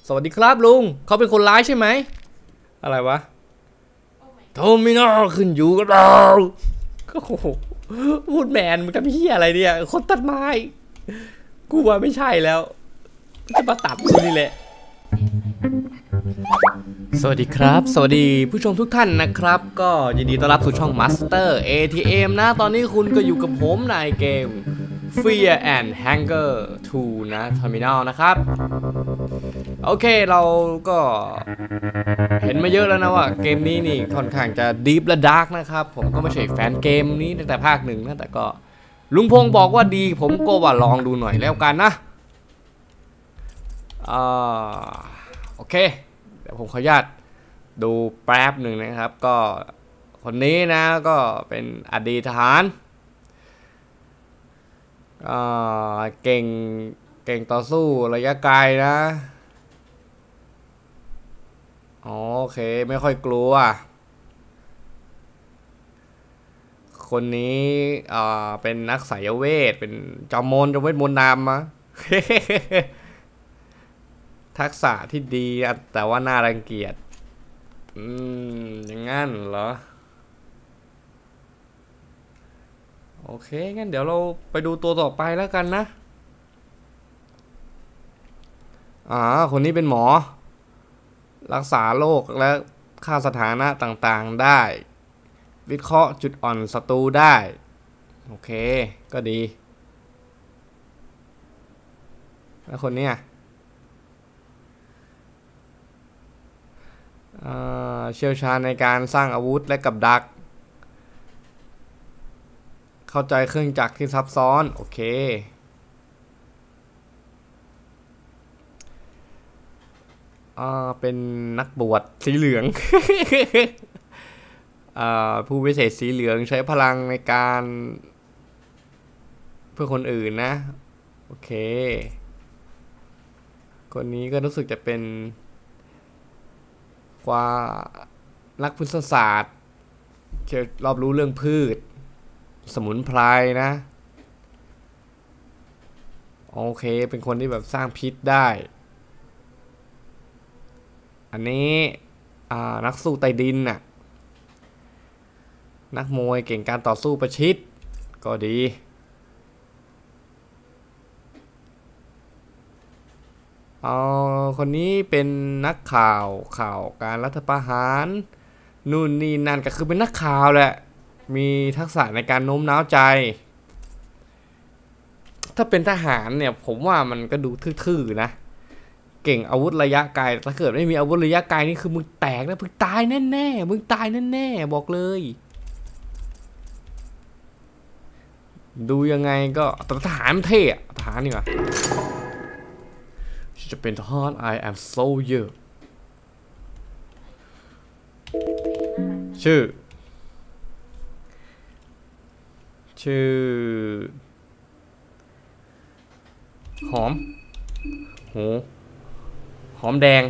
สวัสดีครับลุงเขาเป็นคนร้ายใช่ไหมอะไรวะโทมิโนขึ้นอยู่กับเราโอ้โหพูดแมนมันทำเหี้ยอะไรเนี่ยคนตัดไม้กูว่าไม่ใช่แล้วจะมาตัดกูนี่แหละสวัสดีครับสวัสดีผู้ชมทุกท่านนะครับก็ยินดีต้อนรับสู่ช่อง Master ATM นะตอนนี้คุณก็อยู่กับผมในเกม Fear and Hunger 2 นะ Terminal นะครับโอเคเราก็เห็นมาเยอะแล้วนะว่าเกมนี้นี่ค่อนข้างจะดีฟและดาร์กนะครับผมก็ไม่ใช่แฟนเกมนี้ตั้งแต่ภาคหนึ่งนะแต่ก็ลุงพงบอกว่าดีผมก็ว่าลองดูหน่อยแล้วกันนะโอเคเดี๋ยวผมขออนุญาตดูแป๊บหนึ่งนะครับก็คนนี้นะก็เป็นอดีตทหารเก่งต่อสู้ระยะไกลนะโอเคไม่ค่อยกลัวคนนี้เป็นนักไสยเวทเป็นจอมเวทมนต์นำมะ ทักษะที่ดีแต่ว่าน่ารังเกียจอย่างงั้นเหรอโอเคงั้นเดี๋ยวเราไปดูตัวต่อไปแล้วกันนะคนนี้เป็นหมอรักษาโรคและค่าสถานะต่างๆได้วิเคราะห์จุดอ่อนศัตรูได้โอเคก็ดีแล้วคนเนี้ยเชี่ยวชาญในการสร้างอาวุธและกับดักเข้าใจเครื่องจักรที่ซับซ้อนโอเคเป็นนักบวชสีเหลือง ผู้วิเศษสีเหลืองใช้พลังในการเพื่อคนอื่นนะโอเคคนนี้ก็รู้สึกจะเป็นว่านักพฤกษศาสตร์จะรอบรู้เรื่องพืชสมุนไพรนะโอเคเป็นคนที่แบบสร้างพิษได้อันนี้นักสู้ใต้ดินน่ะนักมวยเก่งการต่อสู้ประชิดก็ดีคนนี้เป็นนักข่าวการรัฐประหารนู่นนี่นั่นก็คือเป็นนักข่าวแหละมีทักษะในการโน้มน้าวใจถ้าเป็นทหารเนี่ยผมว่ามันก็ดูทื่อๆนะเก่งอาวุธระยะไกลถ้าเกิดไม่มีอาวุธระยะไกลนี่คือมึงแตกนะมึงตายแน่ๆมึงตายแน่ๆบอกเลยดูยังไงก็แต่ทหารมันเท่อะทหารนี่วะจะเป็นทหาร I am soldier ชื่อหอมแดง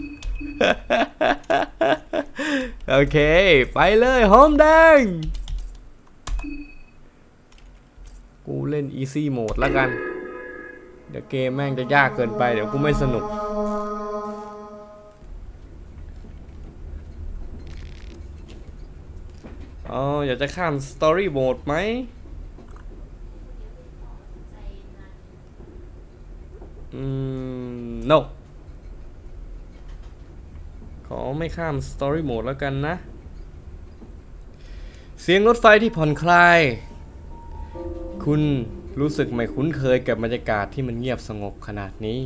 โอเคไปเลยหอมแดงกูเล่น easy mode แล้วกันเดี๋ยวเกมแม่งจะยากเกินไปเดี๋ยวกูไม่สนุกอยากจะข้าม story mode ไหมno ขอไม่ข้าม story mode แล้วกันนะเสียงรถไฟที่ผ่อนคลายคุณรู้สึกไม่คุ้นเคยกับบรรยากาศที่มันเงียบสงบขนาดนี้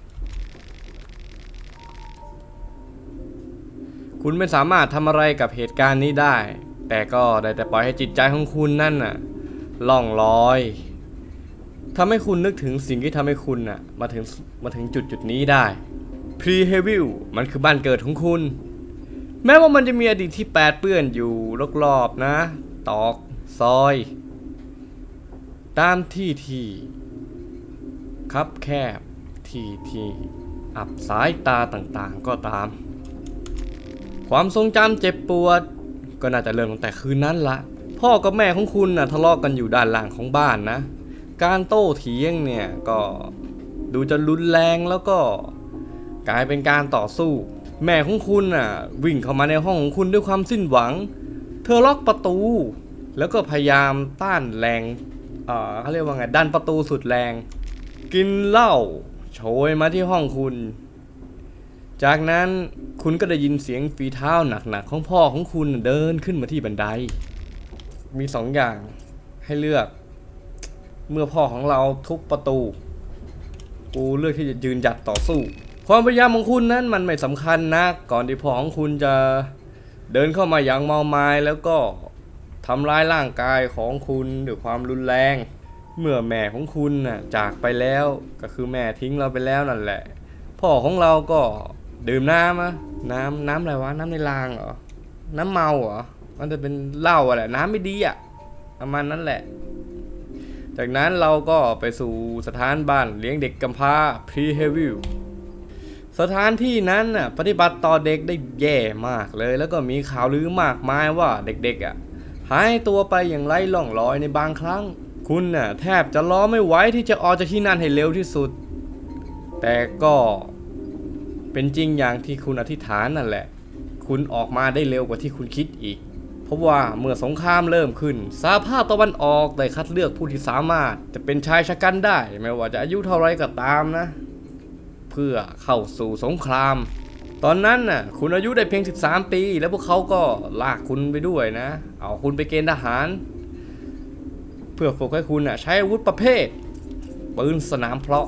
คุณไม่สามารถทำอะไรกับเหตุการณ์นี้ได้แต่ก็ได้แต่ปล่อยให้จิตใจของคุณนั่นน่ะล่องลอยทำให้คุณนึกถึงสิ่งที่ทำให้คุณน่ะมาถึงจุดนี้ได้พรีเฮวิลมันคือบ้านเกิดของคุณแม้ว่ามันจะมีอดีตที่แปดเปื้อนอยู่รอบๆนะตอกซอยตามที่คับแคบที่อับสายตาต่างๆก็ตามความทรงจำเจ็บปวดก็น่าจะเริ่มตั้งแต่คืนนั้นละพ่อกับแม่ของคุณน่ะทะเลาะกันอยู่ด้านล่างของบ้านนะการโต้เถียงเนี่ยก็ดูจะรุนแรงแล้วก็กลายเป็นการต่อสู้แม่ของคุณน่ะวิ่งเข้ามาในห้องของคุณด้วยความสิ้นหวังเธอล็อกประตูแล้วก็พยายามต้านแรงเขาเรียกว่าไงดันประตูสุดแรงกินเหล้าโชยมาที่ห้องคุณจากนั้นคุณก็ได้ยินเสียงฝีเท้าหนักๆของพ่อของคุณเดินขึ้นมาที่บันไดมี2 อย่างให้เลือกเมื่อพ่อของเราทุบประตูกูเลือกที่จะยืนหยัดต่อสู้ความพยายามของคุณนั้นมันไม่สำคัญนะก่อนที่พ่อของคุณจะเดินเข้ามาอย่างเมาไม้แล้วก็ทำร้ายร่างกายของคุณด้วยความรุนแรงเมื่อแม่ของคุณน่ะจากไปแล้วก็คือแม่ทิ้งเราไปแล้วนั่นแหละพ่อของเราก็ดื่มน้ำอะไรวะน้ำในรางเหรอน้ำเมาเหรอมันจะเป็นเหล้าอะไรน้ำไม่ดีอ่ะประมาณนั้นแหละจากนั้นเราก็ไปสู่สถานบ้านเลี้ยงเด็กกำพร้าพรีเฮวิลสถานที่นั้นน่ะปฏิบัติต่อเด็กได้แย่มากเลยแล้วก็มีข่าวลือมากมายว่าเด็กๆอ่ะหายตัวไปอย่างไร้ร่องรอยในบางครั้งคุณน่ะแทบจะรอไม่ไหวที่จะออกจากที่นั่นให้เร็วที่สุดแต่ก็เป็นจริงอย่างที่คุณอธิษฐานนั่นแหละคุณออกมาได้เร็วกว่าที่คุณคิดอีกเพราะว่าเมื่อสงครามเริ่มขึ้นสหภาพตะวันออกได้คัดเลือกผู้ที่สามารถจะเป็นชายชะกันได้ไม่ว่าจะอายุเท่าไรก็ตามนะเพื่อเข้าสู่สงครามตอนนั้นน่ะคุณอายุได้เพียง13 ปีแล้วพวกเขาก็ลากคุณไปด้วยนะเอาคุณไปเกณฑ์ทหารเพื่อฝึกให้คุณน่ะใช้อาวุธประเภทปืนสนามเพลาะ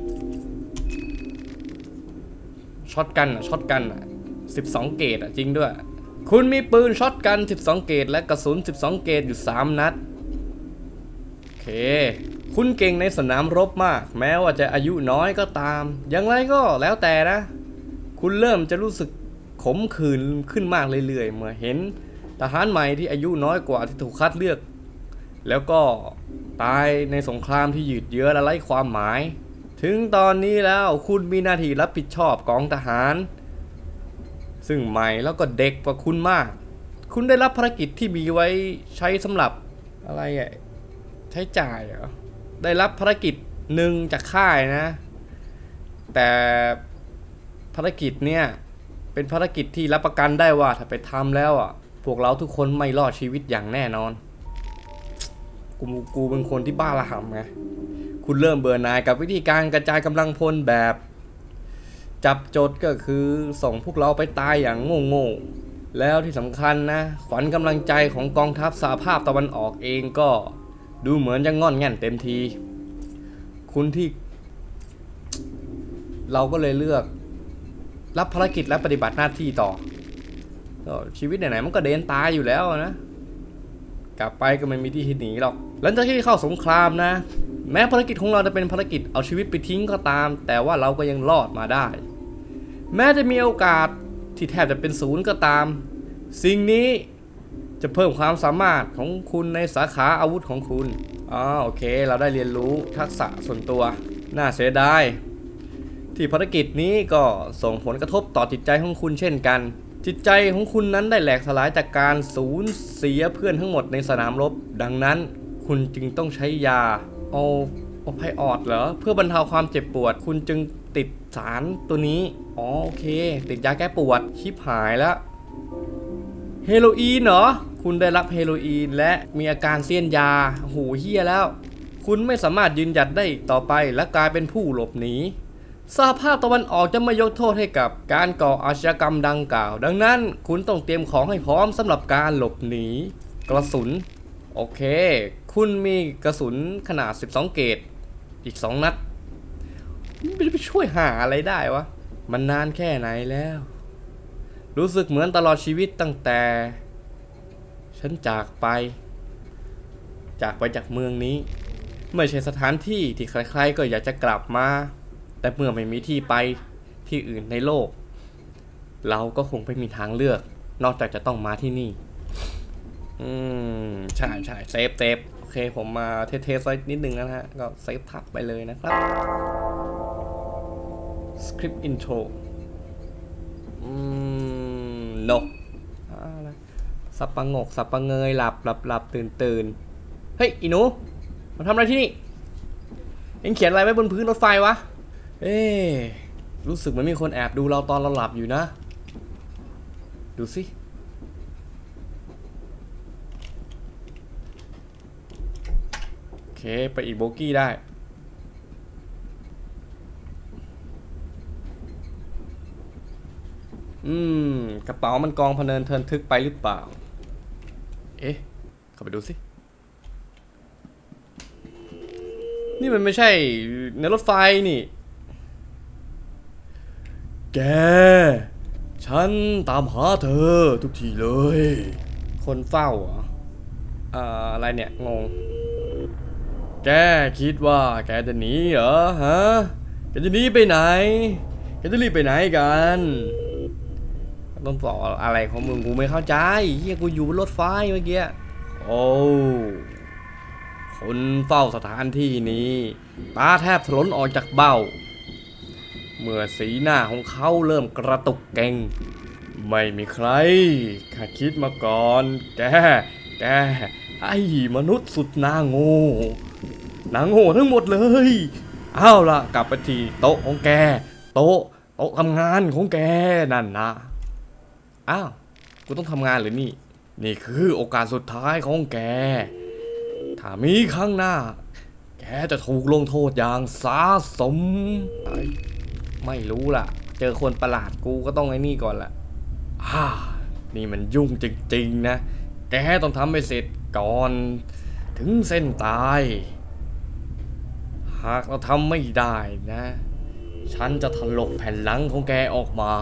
ช็อตกัน12 เกรดจริงด้วยคุณมีปืนช็อตกัน12 เกรดและกระสุน12 เกรดอยู่3 นัดโอเคคุณเก่งในสนามรบมากแม้ว่าจะอายุน้อยก็ตามอย่างไรก็แล้วแต่นะคุณเริ่มจะรู้สึกขมขื่นขึ้นมากเรื่อยๆเมื่อเห็นทหารใหม่ที่อายุน้อยกว่าที่ถูกคัดเลือกแล้วก็ตายในสงครามที่ยืดเยื้อและไร้ความหมายถึงตอนนี้แล้วคุณมีหน้าที่รับผิดชอบกองทหารซึ่งใหม่แล้วก็เด็กกว่าคุณมากคุณได้รับภารกิจที่มีไว้ใช้สำหรับอะไรใช้จ่ายเหรอได้รับภารกิจหนึ่งจากค่ายนะแต่ภารกิจเนี่ยเป็นภารกิจที่รับประกันได้ว่าถ้าไปทำแล้วพวกเราทุกคนไม่รอดชีวิตอย่างแน่นอนกูเป็นคนที่บ้าระห่ำไงคุณเริ่มเบื่อหน่ายกับวิธีการกระจายกำลังพลแบบจับโจทย์ก็คือส่งพวกเราไปตายอย่างโง่ๆแล้วที่สำคัญนะขวัญกำลังใจของกองทัพสหภาพตะวันออกเองก็ดูเหมือนจะงอนแง่นเต็มทีคุณที่เราก็เลยเลือกรับภารกิจและปฏิบัติหน้าที่ต่อชีวิตไหนๆมันก็เดินตายอยู่แล้วนะกลับไปก็ไม่มีที่หนีหรอกหลังจากที่เข้าสงครามนะแม้ภารกิจของเราจะเป็นภารกิจเอาชีวิตไปทิ้งก็ตามแต่ว่าเราก็ยังรอดมาได้แม้จะมีโอกาสที่แทบจะเป็นศูนย์ก็ตามสิ่งนี้จะเพิ่มความสามารถของคุณในสาขาอาวุธของคุณโอเคเราได้เรียนรู้ทักษะส่วนตัวน่าเสียดายที่ภารกิจนี้ก็ส่งผลกระทบต่อจิตใจของคุณเช่นกันจิตใจของคุณนั้นได้แหลกสลายจากการสูญเสียเพื่อนทั้งหมดในสนามรบดังนั้นคุณจึงต้องใช้ยาโอไพออดเหรอเพื่อบรรเทาความเจ็บปวดคุณจึงติดสารตัวนี้โอเคติดยาแก้ปวดชิบหายแล้วเฮโรอีนเหรอคุณได้รับเฮโรอีนและมีอาการเสี้ยนยาโหเฮียแล้วคุณไม่สามารถยืนหยัดได้ต่อไปและกลายเป็นผู้หลบหนีสหภาพตะวันออกจะไม่ยกโทษให้กับการก่ออาชญากรรมดังกล่าวดังนั้นคุณต้องเตรียมของให้พร้อมสำหรับการหลบหนีกระสุนโอเคคุณมีกระสุนขนาด12 เกรดอีก2 นัดไปช่วยหาอะไรได้วะมันนานแค่ไหนแล้วรู้สึกเหมือนตลอดชีวิตตั้งแต่ฉันจากไปจากเมืองนี้ไม่ใช่สถานที่ที่ใครๆก็อยากจะกลับมาแต่เมื่อไม่มีที่ไปที่อื่นในโลกเราก็คงไม่มีทางเลือกนอกจากจะต้องมาที่นี่ใช่เซฟโอเคผมมาเทสไว้นิดนึงนะฮะก็เซฟทับไปเลยนะครับสคริปต์อินโทรนกสับปะงกสับปะเงยหลับตื่นเฮ้ยอีหนูมาทำอะไรที่นี่เอ็งเขียนอะไรไว้บนพื้นรถไฟวะรู้สึกเหมือนมีคนแอบดูเราตอนเราหลับอยู่นะดูสิโอเคไปอีกโบกี้ได้กระเป๋ามันกองพะเนินเทินทึกไปหรือเปล่าเอ๊ะเข้าไปดูสินี่มันไม่ใช่ในรถไฟนี่แกฉันตามหาเธอทุกทีเลยคนเฝ้าเหรออะไรเนี่ยงงแกคิดว่าแกจะหนีเหรอฮะแกจะหนีไปไหนแกจะรีบไปไหนกันต้องบอกอะไรของมึงกูไม่เข้าใจเฮียกูอยู่บนรถไฟเมื่อกี้โอ้คนเฝ้าสถานที่นี้ตาแทบถลนออกจากเบ้าเมื่อสีหน้าของเขาเริ่มกระตุกเก่งไม่มีใครคาดคิดมาก่อนแกไอ้มนุษย์สุดนางโง่ทั้งหมดเลยเอาล่ะกลับไปที่โต๊ะของแกโต๊ะทำงานของแกนั่นนะอ้าวกูต้องทำงานหรือนี่คือโอกาสสุดท้ายของแกถ้ามีครั้งหน้าแกจะถูกลงโทษอย่างสาสมไม่รู้ล่ะเจอคนประหลาดกูก็ต้องไอ้นี่ก่อนละนี่มันยุ่งจริงๆนะแกต้องทำให้เสร็จก่อนถึงเส้นตายหากเราทำไม่ได้นะฉันจะถลกแผ่นหลังของแกออกมา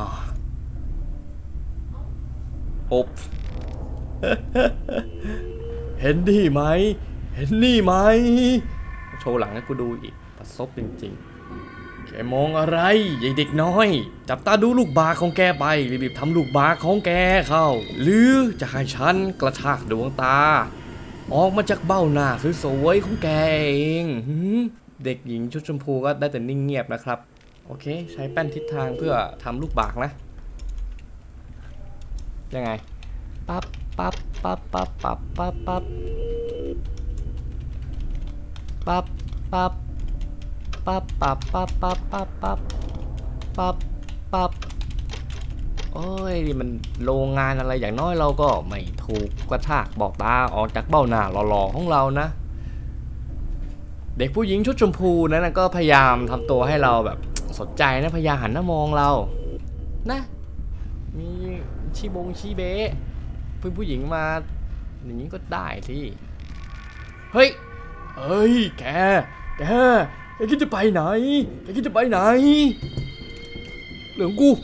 อบเห็นนี่ไหมโชว์หลังให้กูดูอีกประสบจริงๆแกมองอะไรยายเด็กน้อยจับตาดูลูกบาของแกไปรีบๆทำลูกบาของแกเข้าหรือจะให้ฉันกระชากดวงตาออกมาจากเบ้าหน้าสวยๆของแกเองเด็กหญิงชุดชมพูก็ได้แต่นิ่งเงียบนะครับโอเคใช้แป้นทิศทางเพื่อทำลูกบากนะยังไงปั๊บปั๊บปั๊บปั๊บปั๊บปั๊บปั๊บปั๊บปั๊บปั๊บปั๊บปั๊บปั๊บปั๊บปั๊บปั๊บปั๊บโอ้ยนี่มันโรงงานอะไรอย่างน้อยเราก็ไม่ถูกกระชากบอกตาออกจากเบ้าหน้าหล่อๆของเรานะเด็กผู้หญิงชุดชมพูนั้นก็พยายามทำตัวให้เราแบบสนใจนะพยายามหันหน้ามองเรานะมีชีเบะเพื่อนผู้หญิงมาอย่างนี้ก็ได้สิเฮ้ยแกคิดจะไปไหนเหลืองกู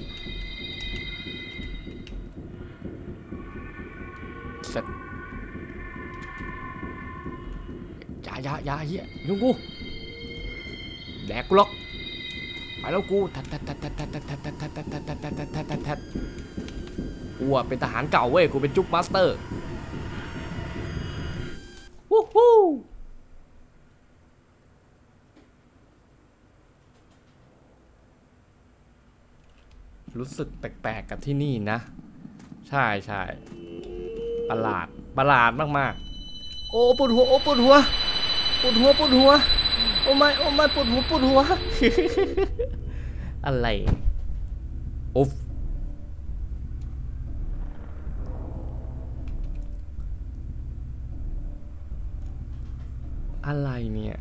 เสร็จอย่าเฮียเหลืองกูแดกกูล็อกไปแล้วกูทัดกูเป็นทหารเก่าเว้ยกูเป็นจุ๊กมาสเตอร์วู้ฮู้รู้สึกแปลกๆกับที่นี่นะใช่ประหลาดมากๆโอ้ปวดหัวโอ้ไม่ปวดหัวอะไรโอ๊ฟอะไรเนี่ย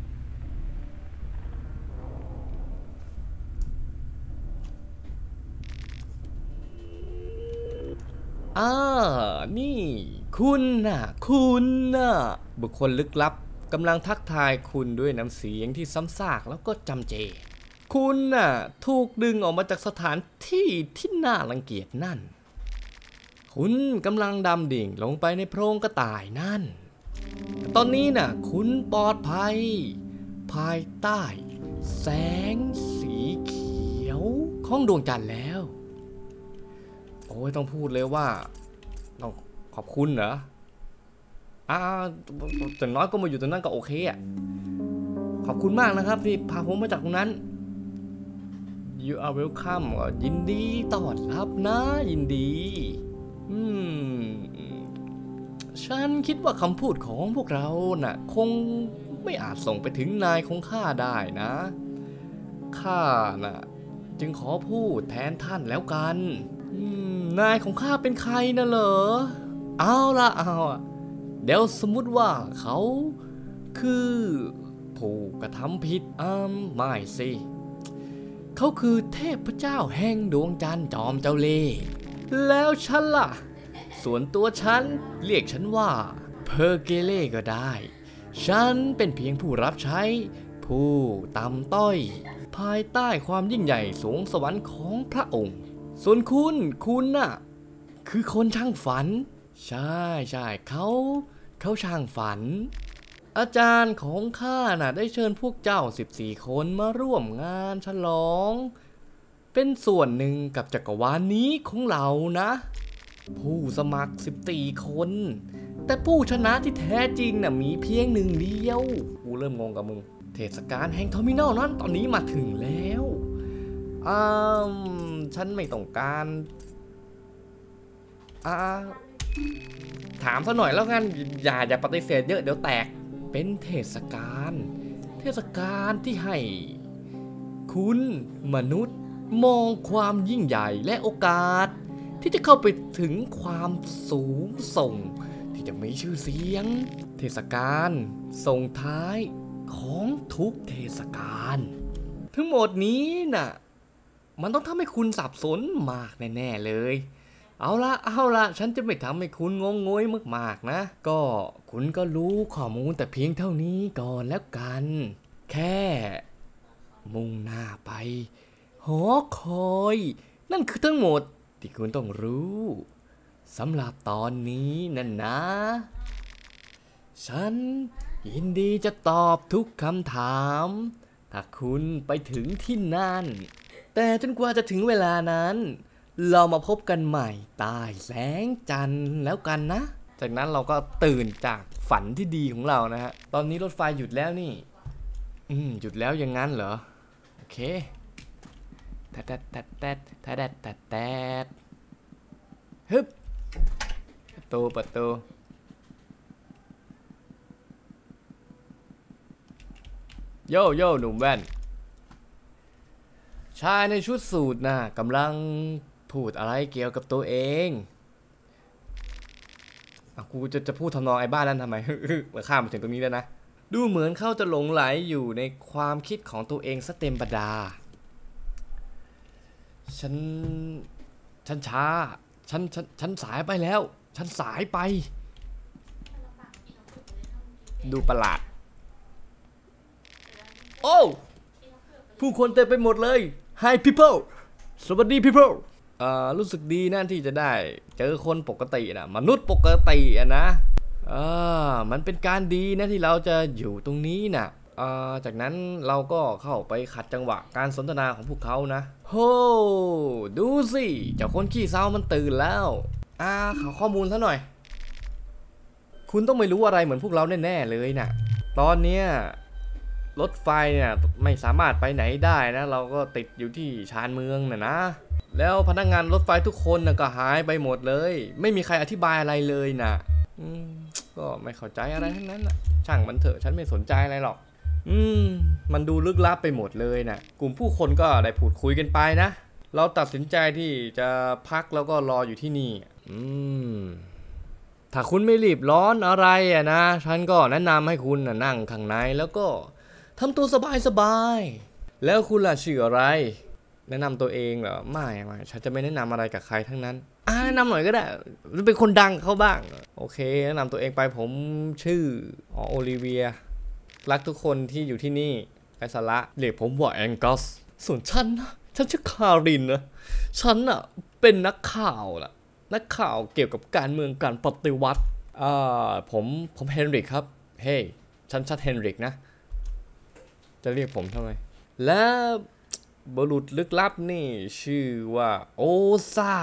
นี่คุณน่ะบุคคลลึกลับกำลังทักทายคุณด้วยน้ำเสียงที่ซ้ำซากแล้วก็จำเจคุณน่ะถูกดึงออกมาจากสถานที่ที่น่ารังเกียจนั่นคุณกำลังดำดิ่งลงไปในโพรงกระต่ายนั่นตอนนี้น่ะคุณปลอดภัยภายใต้แสงสีเขียวของดวงจันทร์แล้วโอ้ยต้องพูดเลยว่าต้องขอบคุณเหรอแต่น้อยก็มาอยู่ตรงนั้นก็โอเคอ่ะขอบคุณมากนะครับที่พาผมมาจากตรงนั้น You are welcome ยินดีต้อนรับนะยินดีฉันคิดว่าคำพูดของพวกเราน่ะคงไม่อาจส่งไปถึงนายของข้าได้นะข้าน่ะจจึงขอพูดแทนท่านแล้วกันนายของข้าเป็นใครนะเหรอเอาเดี๋ยวสมมุติว่าเขาคือผู้กระทำผิดไม่สิเขาคือเทพเจ้าแห่งดวงจันทร์จอมเจ้าเล่ห์แล้วฉันล่ะส่วนตัวฉันเรียกฉันว่าเพอร์เกเล่ก็ได้ฉันเป็นเพียงผู้รับใช้ผู้ต่ำต้อยภายใต้ความยิ่งใหญ่สูงสวรรค์ของพระองค์ส่วนคุณน่ะคือคนช่างฝันใช่เขาช่างฝันอาจารย์ของข้าน่ะได้เชิญพวกเจ้า14 คนมาร่วมงานฉลองเป็นส่วนหนึ่งกับจักรวาลนี้ของเรานะผู้สมัคร14 คนแต่ผู้ชนะที่แท้จริงน่ะมีเพียง1 เดียวกูเริ่มงงกับมึงเทศกาลแห่งเทอร์มินอลนั้นตอนนี้มาถึงแล้วฉันไม่ต้องการถามซะหน่อยแล้วกันอย่าปฏิเสธเยอะเดี๋ยวแตกเป็นเทศกาลที่ให้คุณมนุษย์มองความยิ่งใหญ่และโอกาสที่จะเข้าไปถึงความสูงส่งที่จะมีชื่อเสียงเทศกาลส่งท้ายของทุกเทศกาลทั้งหมดนี้น่ะมันต้องทำให้คุณสับสนมากแน่ๆเลยเอาละฉันจะไม่ทำให้คุณงงงวยมากๆนะก็คุณก็รู้ข้อมูลแต่เพียงเท่านี้ก่อนแล้วกันแค่มุ่งหน้าไปหอคอยนั่นคือทั้งหมดที่คุณต้องรู้สำหรับตอนนี้นั่นนะฉันยินดีจะตอบทุกคำถามถ้าคุณไปถึงที่นั่นแต่จนกว่าจะถึงเวลานั้นเรามาพบกันใหม่ใต้แสงจันทร์แล้วกันนะจากนั้นเราก็ตื่นจากฝันที่ดีของเรานะฮะตอนนี้รถไฟหยุดแล้วนี่หยุดแล้วอย่างนั้นเหรอโอเคแตดฮึบประตูโย่หนุ่มแว่นชายในชุดสูทน่ะกำลังพูดอะไรเกี่ยวกับตัวเองกูจะพูดทำนองไอ้บ้านนั้นทำไม เมื่อข้ามมาถึงตรงนี้แล้วนะดูเหมือนเขาจะหลงไหลอยู่ในความคิดของตัวเองซะเต็มประดาฉันช้าฉันสายไปแล้วฉันสายไปดูประหลาดโอ้ผู้คนเต็มไปหมดเลย Hi people สวัสดี people รู้สึกดีนะที่จะได้เจอคนปกตินะมนุษย์ปกตินะมันเป็นการดีนะที่เราจะอยู่ตรงนี้นะจากนั้นเราก็เข้าไปขัดจังหวะการสนทนาของพวกเขานะโฮดูสิเจ้าคนขี้เศร้ามันตื่นแล้วขอข้อมูลซะหน่อยคุณต้องไม่รู้อะไรเหมือนพวกเราแน่ๆเลยนะตอนเนี้ยรถไฟเนี่ยไม่สามารถไปไหนได้นะเราก็ติดอยู่ที่ชานเมืองนะแล้วพนักงานรถไฟทุกคนนะก็หายไปหมดเลยไม่มีใครอธิบายอะไรเลยนะก็ไม่เข้าใจอะไรทั้งนั้นนะช่างมันเถอะฉันไม่สนใจอะไรหรอกมันดูลึกลับไปหมดเลยนะกลุ่มผู้คนก็ได้พูดคุยกันไปนะเราตัดสินใจที่จะพักแล้วก็รออยู่ที่นี่ถ้าคุณไม่รีบร้อนอะไรนะฉันก็แนะนำให้คุณนั่งข้างในแล้วก็ทำตัวสบายๆแล้วคุณล่ะชื่ออะไรแนะนำตัวเองเหรอไม่ฉันจะไม่แนะนำอะไรกับใครทั้งนั้นแนะนำหน่อยก็ได้เป็นคนดังเขาบ้างโอเคแนะนำตัวเองไปผมชื่อโอลิเวียรักทุกคนที่อยู่ที่นี่ไร้สาระเรียกผมว่าแองกัสส่วนฉันชื่อคารินนะฉันเป็นนักข่าวเกี่ยวกับการเมืองการปฏิวัติผมเฮนริกครับเฮ้ยฉันเฮนริกนะจะเรียกผมทำไมและบุรุษลึกลับนี่ชื่อว่าโอซา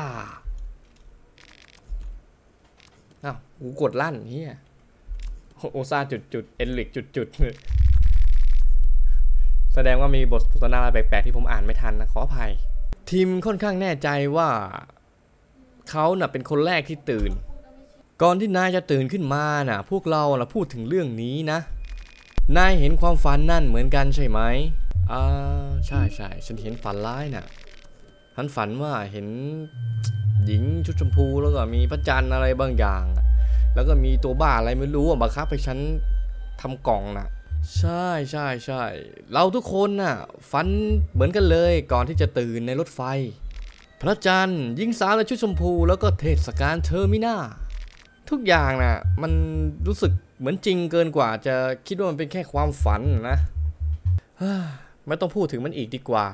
กูกดลั่นเฮียโอซาจุดเอนริกจุดแสดงว่ามีบทสนทนาแปลกๆที่ผมอ่านไม่ทันนะขออภัยทีมค่อนข้างแน่ใจว่าเขาเป็นคนแรกที่ตื่นก่อนที่นายจะตื่นขึ้นมาพวกเราพูดถึงเรื่องนี้นะนายเห็นความฝันนั่นเหมือนกันใช่ไหมใช่ฉันเห็นฝันร้ายฉันฝันว่าเห็นหญิงชุดชมพูแล้วก็มีพระจันทร์อะไรบางอย่างแล้วก็มีตัวบ้าอะไรไม่รู้บังคับให้ฉันทำกล่องน่ะใช่ใช่ใช่เราทุกคนน่ะฝันเหมือนกันเลยก่อนที่จะตื่นในรถไฟพระจันทร์หญิงสาวและชุดชมพูแล้วก็เทศกาลเทอร์มินาทุกอย่างน่ะมันรู้สึกเหมือนจริงเกินกว่าจะคิดว่ามันเป็นแค่ความฝันนะไม่ต้องพูดถึงมันอีกดีกว่า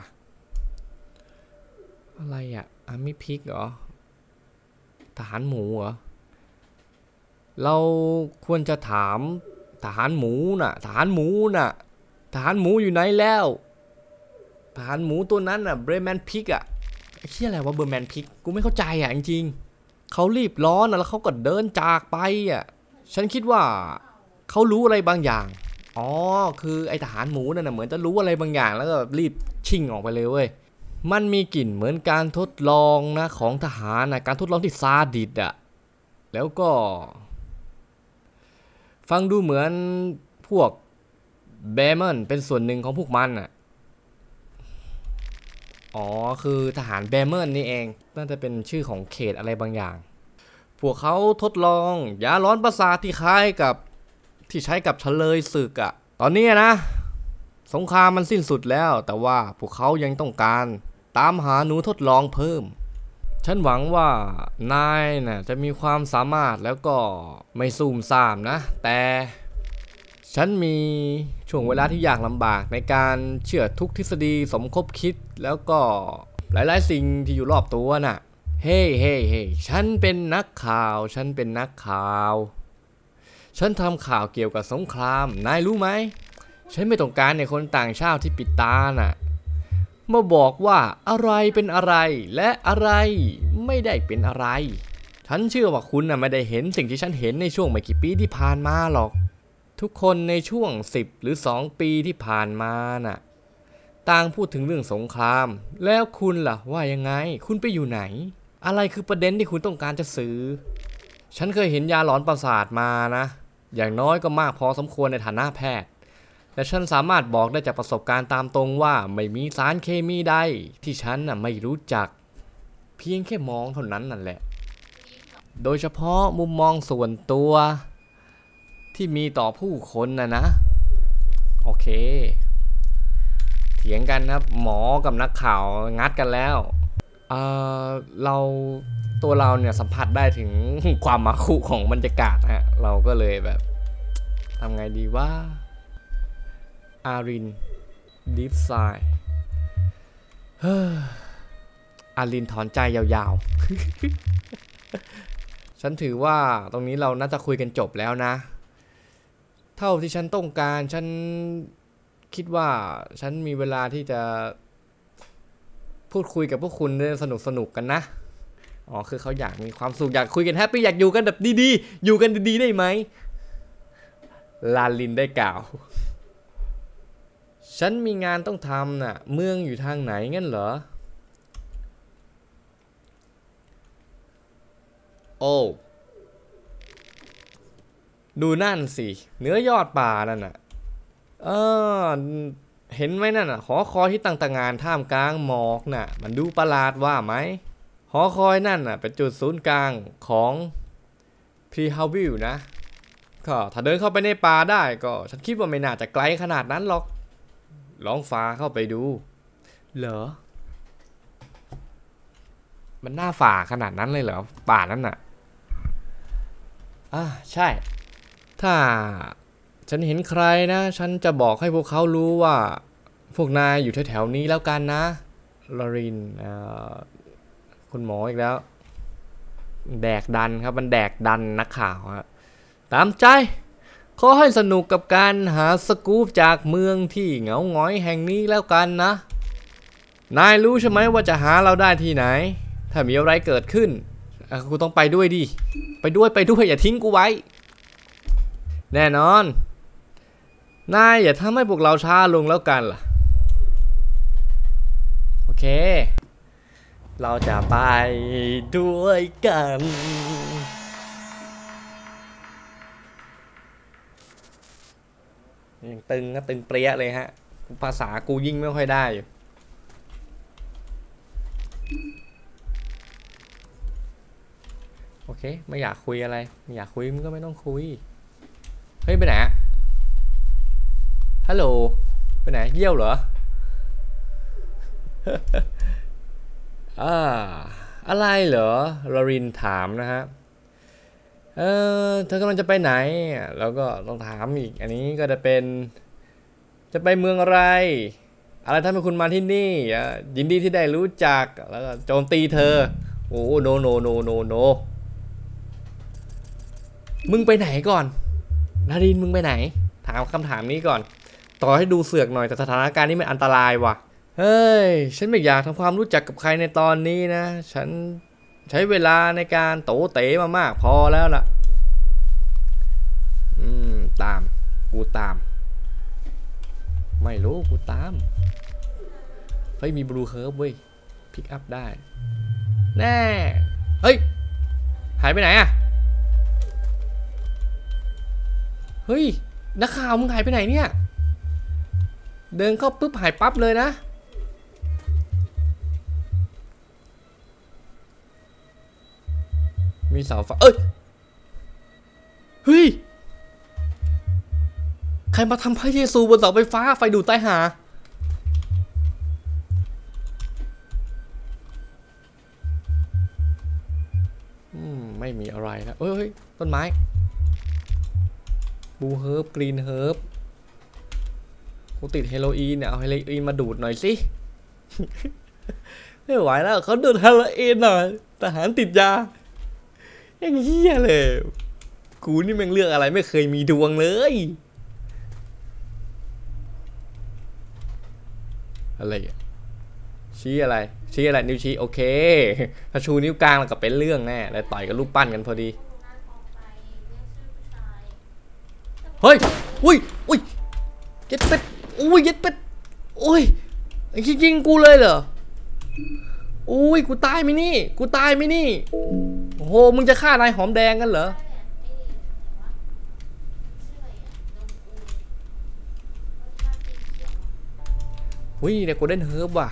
อะไรอ่ะอาร์มี่พิกเหรอทหารหมูเหรอเราควรจะถามทหารหมูน่ะทหารหมูอยู่ไหนแล้วทหารหมูตัวนั้นน่ะเบรแมนพิกอ่ะเชี่ยอะไรวะเบรแมนพิกกูไม่เข้าใจอ่ะจริงๆเขารีบร้อนแล้วเขาก็เดินจากไปอ่ะฉันคิดว่าเขารู้อะไรบางอย่างอ๋อคือไอทหารหมูนั่นน่ะเหมือนจะรู้อะไรบางอย่างแล้วก็รีบชิ่งออกไปเลยเว้ยมันมีกลิ่นเหมือนการทดลองนะของทหารนะการทดลองที่ซาดิสอ่ะแล้วก็ฟังดูเหมือนพวกเบมอนเป็นส่วนหนึ่งของพวกมันอ่ะอ๋อคือทหารเบมอนนี่เองน่าจะเป็นชื่อของเขตอะไรบางอย่างพวกเขาทดลองยาร้อนประสาทที่คล้ายกับที่ใช้กับเฉลยศึกอ่ะตอนนี้นะสงครามมันสิ้นสุดแล้วแต่ว่าพวกเขายังต้องการตามหาหนูทดลองเพิ่มฉันหวังว่านายน่ะจะมีความสามารถแล้วก็ไม่ซุ่มซ่ามนะแต่ฉันมีช่วงเวลาที่ยากลำบากในการเชื่อทุกทฤษฎีสมคบคิดแล้วก็หลายๆสิ่งที่อยู่รอบตัวน่ะเฮ้ฉันเป็นนักข่าวฉันทำข่าวเกี่ยวกับสงครามนายรู้ไหมฉันไม่ต้องการในคนต่างชาติที่ปิดตาน่ะมาบอกว่าอะไรเป็นอะไรและอะไรไม่ได้เป็นอะไรฉันเชื่อว่าคุณน่ะไม่ได้เห็นสิ่งที่ฉันเห็นในช่วงไม่กี่ปีที่ผ่านมาหรอกทุกคนในช่วง10 หรือ 2 ปีที่ผ่านมาน่ะต่างพูดถึงเรื่องสงครามแล้วคุณล่ะว่ายังไงคุณไปอยู่ไหนอะไรคือประเด็นที่คุณต้องการจะสื่อฉันเคยเห็นยาหลอนประสาทมานะอย่างน้อยก็มากพอสมควรในฐานะแพทย์และฉันสามารถบอกได้จากประสบการณ์ตามตรงว่าไม่มีสารเคมีใดที่ฉันน่ะไม่รู้จักเพียงแค่มองเท่านั้นนั่นแหละโดยเฉพาะมุมมองส่วนตัวที่มีต่อผู้คนนะโอเคเถียงกันครับหมอกับนักข่าวงัดกันแล้วตัวเราเนี่ยสัมผัสได้ถึงความมาคุของบรรยากาศฮะเราก็เลยแบบทำไงดีว่าอารินดีฟไซน์อารินถอนใจยาวๆ ฉันถือว่าตรงนี้เราน่าจะคุยกันจบแล้วนะเท่าที่ฉันต้องการฉันคิดว่าฉันมีเวลาที่จะพูดคุยกับพวกคุณได้สนุกกันนะอ๋อคือเขาอยากมีความสุขอยากคุยกันแฮปปี้อยากอยู่กันแบบดีๆอยู่กันดีๆได้ไหมลาลินได้กล่าวฉันมีงานต้องทำน่ะเมืองอยู่ทางไหนงั้นเหรอโอ้ดูนั่นสิเนื้อยอดป่านั่นน่ะเห็นไหมนั่นน่ะหอคอยที่ตั้งตระหง่านท่ามกลางหมอกน่ะมันดูประหลาดว่าไหมหอคอยนั่นน่ะเป็นจุดศูนย์กลางของพรีฮาวิลนะก็ถ้าเดินเข้าไปในป่าได้ก็ฉันคิดว่าไม่น่าจะไกลขนาดนั้นหรอกลองฝ่าเข้าไปดูเหรอมันน่าฝ่าขนาดนั้นเลยเหรอป่านั้นน่ะใช่ถ้าฉันเห็นใครนะฉันจะบอกให้พวกเขารู้ว่าพวกนายอยู่แถวๆนี้แล้วกันนะลอรินคุณหมออีกแล้วแดกดันครับมันแดกดันนักข่าวครับตามใจขอให้สนุกกับการหาสกู๊ปจากเมืองที่เหงาหงอยแห่งนี้แล้วกันนะนายรู้ใช่ไหมว่าจะหาเราได้ที่ไหนถ้ามีอะไรเกิดขึ้นกูต้องไปด้วยดิไปด้วยอย่าทิ้งกูไว้แน่นอนนายอย่าทำให้พวกเราช้าลงแล้วกันล่ะโอเคเราจะไปด้วยกันยังตึงก็ตึงเปรี้ยเลยฮะภาษากูยิ่งไม่ค่อยได้อยู่โอเคไม่อยากคุยอะไรไม่อยากคุยมึงก็ไม่ต้องคุยเฮ้ยไปไหนฮัลโหลไปไหนเยี่ยวเหรออะไรเหรอลอรินถามนะฮะเธอกำลังจะไปไหนแล้วก็ต้องถามอีกอันนี้ก็จะเป็นจะไปเมืองอะไรอะไรทำให้คุณมาที่นี่ยินดีที่ได้รู้จักแล้วก็โจมตีเธอโอ้โนโนโนโนโนมึงไปไหนก่อนนารินมึงไปไหนถามคำถามนี้ก่อนต่อให้ดูเสือกหน่อยแต่สถานการณ์นี้มันอันตรายว่ะเฮ้ยฉันไม่อยากทำความรู้จักกับใครในตอนนี้นะฉันใช้เวลาในการโตเต๋มามากพอแล้วล่ะตามกูตามไม่รู้กูตามเฮ้ยมีบลูเฮิร์บเว้ยพิกอัพได้แน่เฮ้ยหายไปไหนอะเฮ้ยนักข่าวมึงหายไปไหนเนี่ยเดินเข้าปุ๊บหายปั๊บเลยนะมีเสาไฟเฮ้ยใครมาทำพระเยซูบนเสาไฟฟ้าไฟดูดใต้หาไม่มีอะไรนะเฮ้ยต้นไม้บูเฮิร์บกรีนเฮิร์บกูติดเฮโรอีนเนี่ยเอาเฮโรอีนมาดูดหน่อยสิไม่ไหวแล้วเขาดูดเฮโรอีนหน่อยทหารติดยาอย่างเหี้ยเลยกูนี่แม่งเลือกอะไรไม่เคยมีดวงเลยอะไรชี้อะไรนิ้วชี้โอเคถ้าชูนิ้วกลางแล้วก็เป็นเรื่องแน่เลยต่อยกับรูปปั้นกันพอดีเฮ้ยอุ้ยเย็ดเป็ดอุ้ยเย็ดเป็ดอุ้ยยิงกูเลยเหรออุ้ยกูตายไหมนี่โอ้โหมึงจะฆ่านายหอมแดงกันเหรออุ้ยเดี๋ยวกูเล่นเฮิร์บว่ะ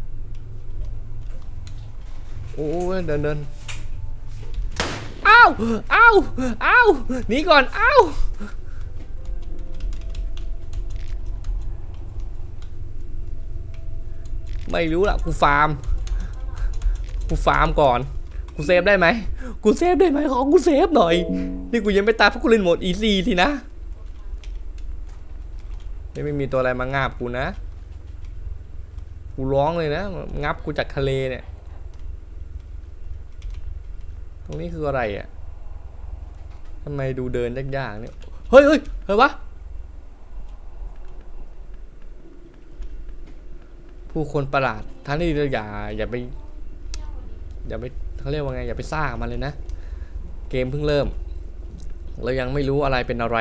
โอ้ยเดินอ้าวหนีก่อนอ้าวไม่รู้ละกูฟาร์มก่อนกูเซฟได้ไหมขอกูเซฟหน่อยนี่กูยังไม่ตายเพราะกูเล่นโหมดอีซี่สินะไม่มีตัวอะไรมางาบกูนะกูร้องเลยนะงับกูจากทะเลเนี่ยตรงนี้คืออะไรอ่ะทำไมดูเดินยากๆเนี่ยเฮ้ยวะผู้คนประหลาดท่านที่อย่าไปเขาเรียกว่าไงอย่าไปซ่ามันเลยนะเกมเพิ่งเริ่มเรายังไม่รู้อะไรเป็นอะไร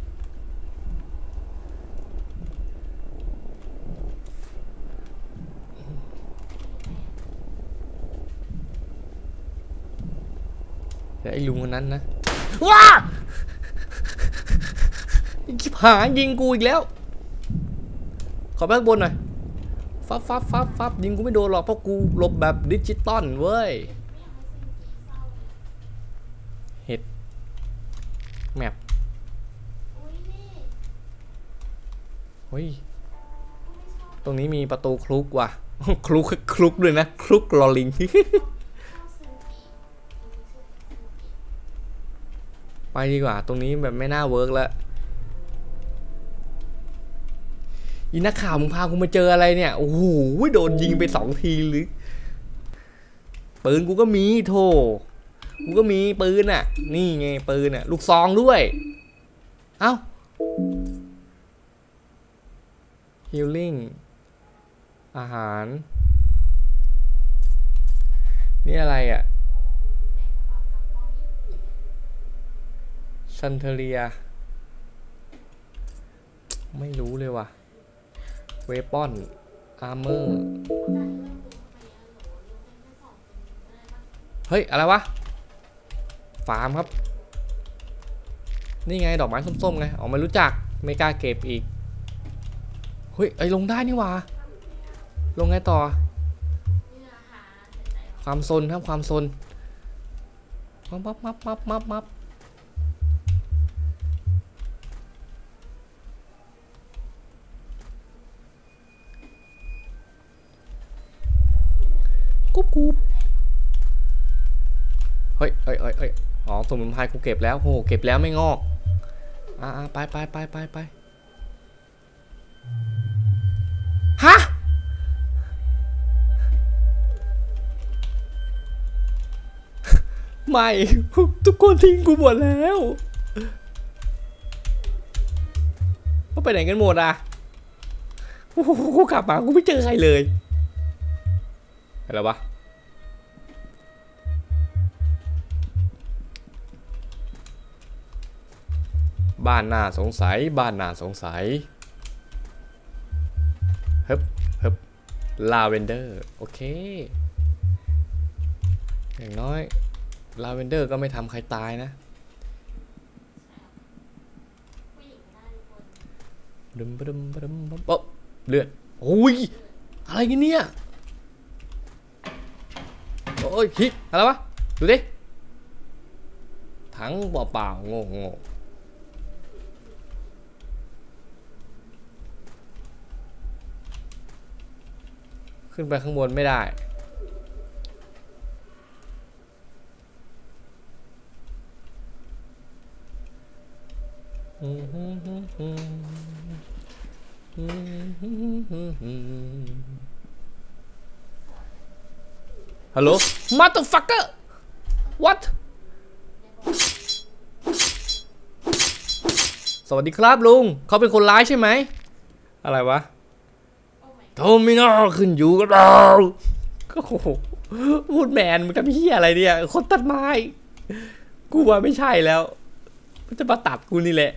แต่ไอ้ลุงคนนั้นนะว้าชิบหายยิงกูอีกแล้วขอแบ็คบนหน่อยฟับยิงกูไม่โดนหรอกเพราะกูหลบแบบดิจิตอลเว้ยเห็ดแมปเฮ้ยตรงนี้มีประตูคลุกว่ะคลุกด้วยนะคลุกลอลิงไปดีกว่าตรงนี้แบบไม่น่าเวิร์กแล้วอีนักข่าวมึงพากูมาเจออะไรเนี่ยโอ้โหโดนยิงไป2 ทีหรือปืนกูก็มีโธ่กูก็มีปืนอ่ะนี่ไงปืนอ่ะลูกซองด้วยเอ้า healing อาหารนี่อะไรอ่ะซันเทเรียไม่รู้เลยว่ะเวปอนอาร์เมอร์เฮ้ยอะไรวะฟาร์มครับนี่ไงดอกไม้ส้มๆไงออกมารู้จักไม่กล้าเก็บอีกเฮ้ยไอลงได้นี่วะลงไงต่อความซนครับความซนมับกูเฮ้ยอ๋อสมุนไพรกูเก็บแล้วโหเก็บแล้วไม่งอกไปฮะไม่ทุกคนทิ้งกูหมดแล้วเขาไปไหนกันหมดอ่ะกูกลับมากูไม่เจอใครเลยอะไรวะบ้านน่าสงสัยฮึบลาเวนเดอร์โอเคอย่างน้อยลาเวนเดอร์ก็ไม่ทำใครตายนะดึมโอ๊ะเลือดโอ้ยอะไรกันเนี่ยโอ้ยฮิอะไรวะดูดิถังเปล่าโง่ขึ้นไปข้างบนไม่ได้ฮัลโหล motherfucker what สวัสดีครับลุงเขาเป็นคนร้ายใช่ไหมอะไรวะโทมิโนขึ้นอยู่กับเราก็โหพูดแมนมึงทำเหี้ยอะไรเนี่ยคนตัดไม้กูว่าไม่ใช่แล้วมันจะมาตัดกูนี่แหละ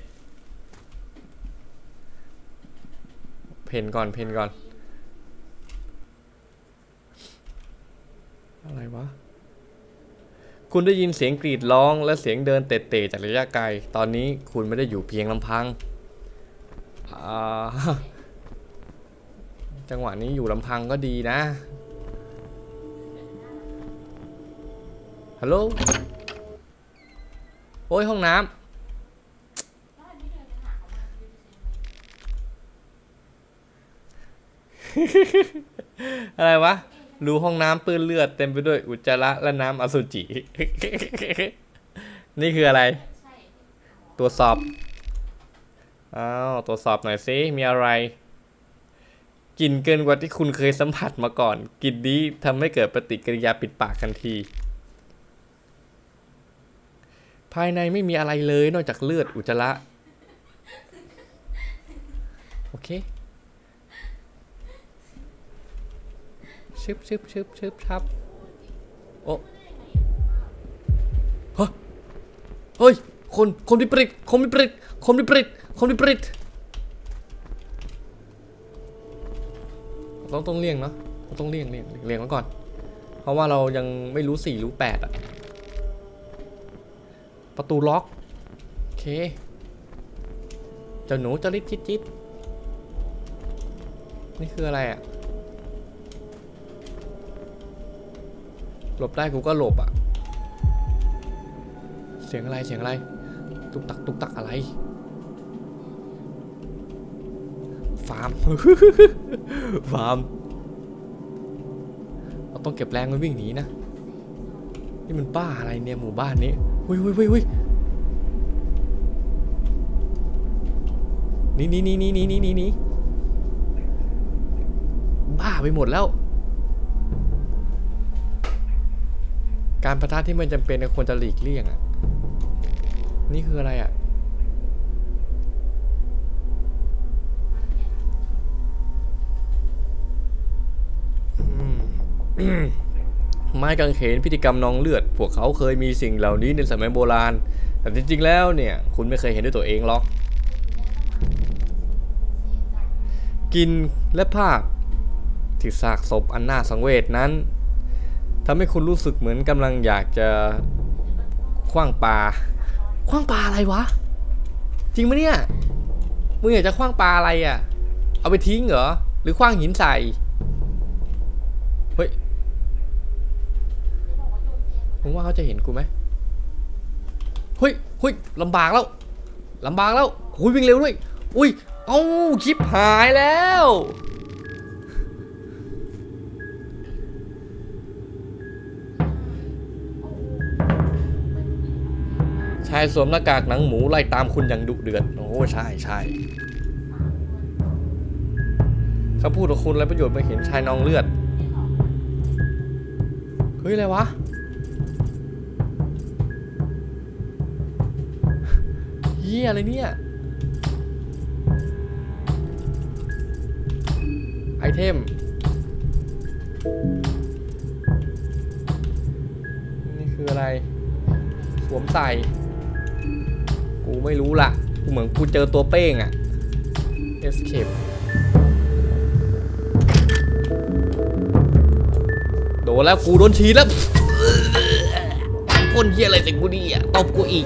เพนก่อนอะไรวะคุณได้ยินเสียงกรีดร้องและเสียงเดินเตะจากระยะไกลตอนนี้คุณไม่ได้อยู่เพียงลำพังจังหวะนี้อยู่ลำพังก็ดีนะฮัลโหลโอ้ยห้องน้ำอะไรวะรูห้องน้ำเปื้อนเลือดเต็มไปด้วยอุจจาระและน้ำอสุจิ นี่คืออะไรตรวจสอบตรวจสอบหน่อยสิมีอะไรกลิ่นเกินกว่าที่คุณเคยสัมผัสมาก่อนกลิ่นนี้ทำให้เกิดปฏิกิริยาปิดปากทันทีภายในไม่มีอะไรเลยนอกจากเลือดอุจจาระโอเคชึบครับโอ้เฮ้ยคนวิปริตต้องเลี่ยงเนาะต้องเลี่ยงไว้ก่อนเพราะว่าเรายังไม่รู้4รู้8อะประตูล็อกโอเคเจ้าหนูจะรีบจิ๊ดนี่คืออะไรอะหลบได้กูก็หลบอ่ะเสียงอะไรตุกตักอะไรฟาร์ม เราต้องเก็บแรงไว้วิ่งหนีนะนี่มันบ้าอะไรเนี่ยหมู่บ้านนี้วินี่บ้าไปหมดแล้วการประทะที่มันจำเป็นควรจะหลีกเลี่ยงอ่ะนี่คืออะไรอ่ะไม้กางเขนพิธีกรรมนองเลือดพวกเขาเคยมีสิ่งเหล่านี้ในสมัยโบราณแต่จริงๆแล้วเนี่ยคุณไม่เคยเห็นด้วยตัวเองหรอกกินและภาพที่ซากศพอันน่าสังเวชนั้นทำให้คุณรู้สึกเหมือนกำลังอยากจะขว้างปลาอะไรวะจริงไหมเนี่ยมึงอยากจะขว้างปลาอะไรอ่ะเอาไปทิ้งเหรอหรือขว้างหินใส่เฮ้ยมึงว่าเขาจะเห็นกูไหมเฮ้ยเฮ้ยลำบากแล้วหุยวิ่งเร็วด้วยอุ้ยเอ้าชิบหายแล้วชายสวมหน้ากากหนังหมูไล่ตามคุณอย่างดุเดือดโอ้ใช่คำพูดของคุณไรประโยชน์ไม่เห็นชายนองเลือดเฮ้ยอะไรวะเฮียอะไรเนี่ยไอเทมนี่คืออะไรสวมใส่กูไม่รู้ละกูเหมือนกูเจอตัวเป้งอะ escape โดนแล้วกูโดนฉีดแล้วคนเฮียอะไรแต่กูดีอะตบกูอีก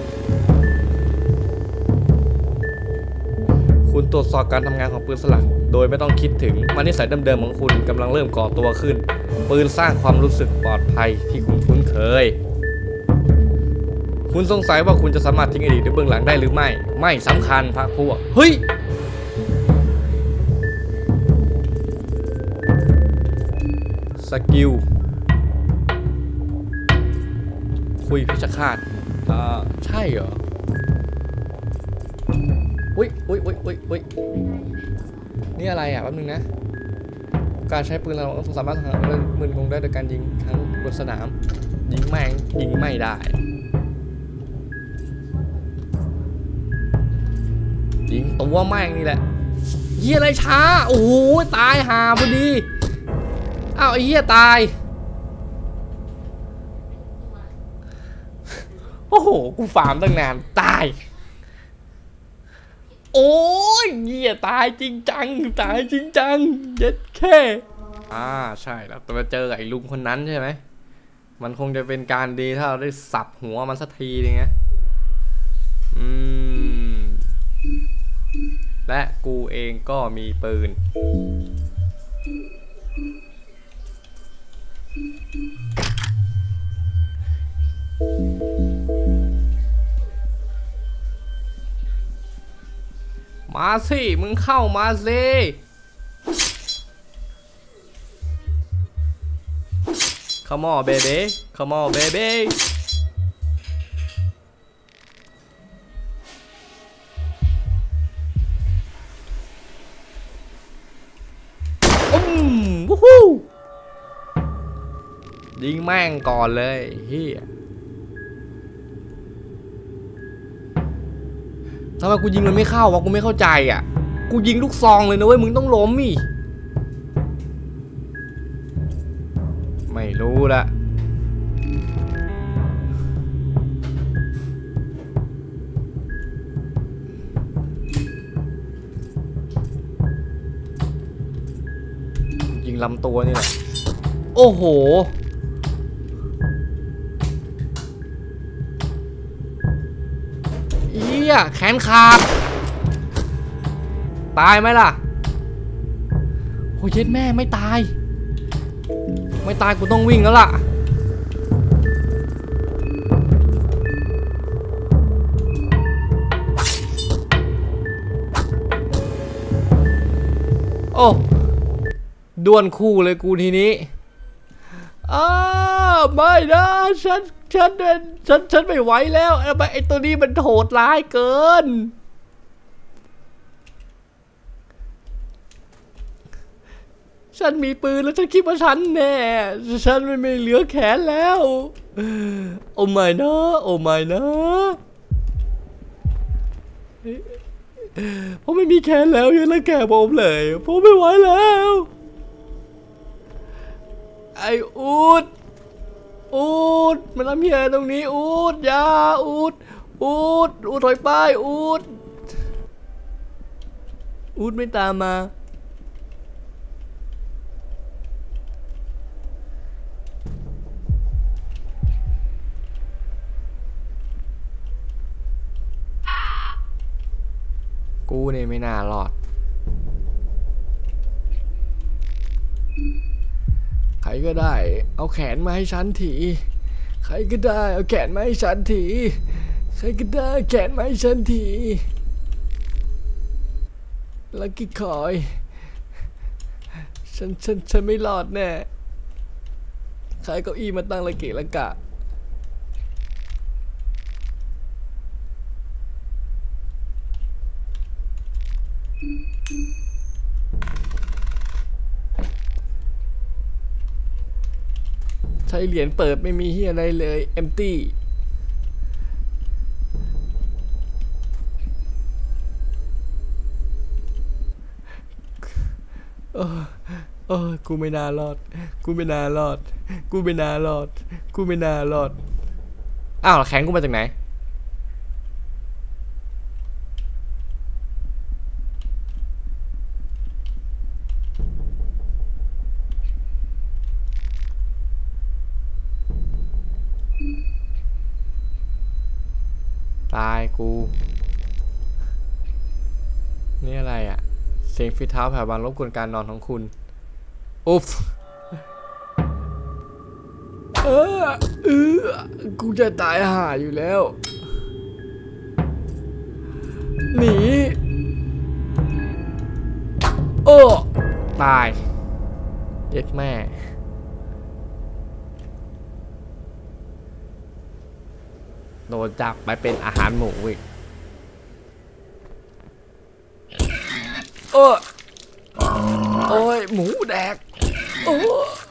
คุณตรวจสอบการทำงานของปืนสลักโดยไม่ต้องคิดถึงนิสัยเดิมๆของคุณกำลังเริ่มก่อตัวขึ้นปืนสร้างความรู้สึกปลอดภัยที่คุณคุ้นเคยคุณสงสัยว่าคุณจะสามารถทิ้งอดีตในเบื้องหลังได้หรือไม่สำคัญพรรคพวกเฮ้ยสกิลคุยพิชคาตใช่เหรออุ้ยนี่อะไรอ่ะแป๊บนึงนะการใช้ปืนเราสามารถหาปืนคงได้โดยการยิงครั้งบนสนามยิงแม่งยิงไม่ได้ยิงตัวแม่งนี่แหละเฮียอะไรช้าโอ้โหตายหาพอดีอ้าวไอ้เฮียตายโอ้โหกูฟาร์มตั้งนานตายโอ้ยเหี้ยตายจริงจังเย็ดแค่ใช่แล้วตัวเจอไอ้ลุงคนนั้นใช่ไหมมันคงจะเป็นการดีถ้าเราได้สับหัวมันสักทีนึงนะและกูเองก็มีปืนมาสิมึงเข้ามาสิCome on baby Come on baby วู้ฮู้ยิงแม่งก่อนเลยเฮียทำไมกูยิงมันไม่เข้าวะกูไม่เข้าใจอ่ะกูยิงลูกซองเลยนะเว้ยมึงต้องล้มอีกไม่รู้ละยิงลำตัวนี่แหละโอ้โหเหี้ยแขนขาดตายไหมล่ะโอ้ยเย็ดแม่ไม่ตายกูต้องวิ่งแล้วล่ะโอ้ดวลคู่เลยกูทีนี้ไม่นะฉันไม่ไหวแล้วไอ้ตัวนี้มันโหดร้ายเกินฉันมีปืนแล้วฉันคิดว่าฉันแน่ฉันไม่เหลือแขนแล้วโอ้ไม่นะผมไม่มีแขนแล้วยังละแกผมเลยผมไม่ไหวแล้วไอ้อูดมันทำเหี้ยตรงนี้อูดอย่าอูดถอยไปอูดไม่ตามมากูเนี่ยไม่น่ารอดใครก็ได้เอาแขนมาให้ฉันทีใครก็ได้เอาแขนมาให้ฉันทีใครก็ได้แขนไม้ฉันทีลักกี้คอยฉันไม่รอดแน่ใครเก้าอี้มาตั้งละเกะละกะใช้เหรียญเปิดไม่มีเฮียอะไรเลยเอมตี้กูไม่น่ารอดกูไม่น่ารอดกูไม่น่ารอดกูไม่น่ารอดอ้าวแข็งกูมาจากไหนตายกูนี่อะไรอ่ะเสียงฝีเท้าแผ่วเบารบกวนการนอนของคุณอุ๊บกูจะตายห่าอยู่แล้วหนีโอ้ตายเย็ดแม่โดนจับไปเป็นอาหารหมูอีกโอ้ยหมูแดกโอ้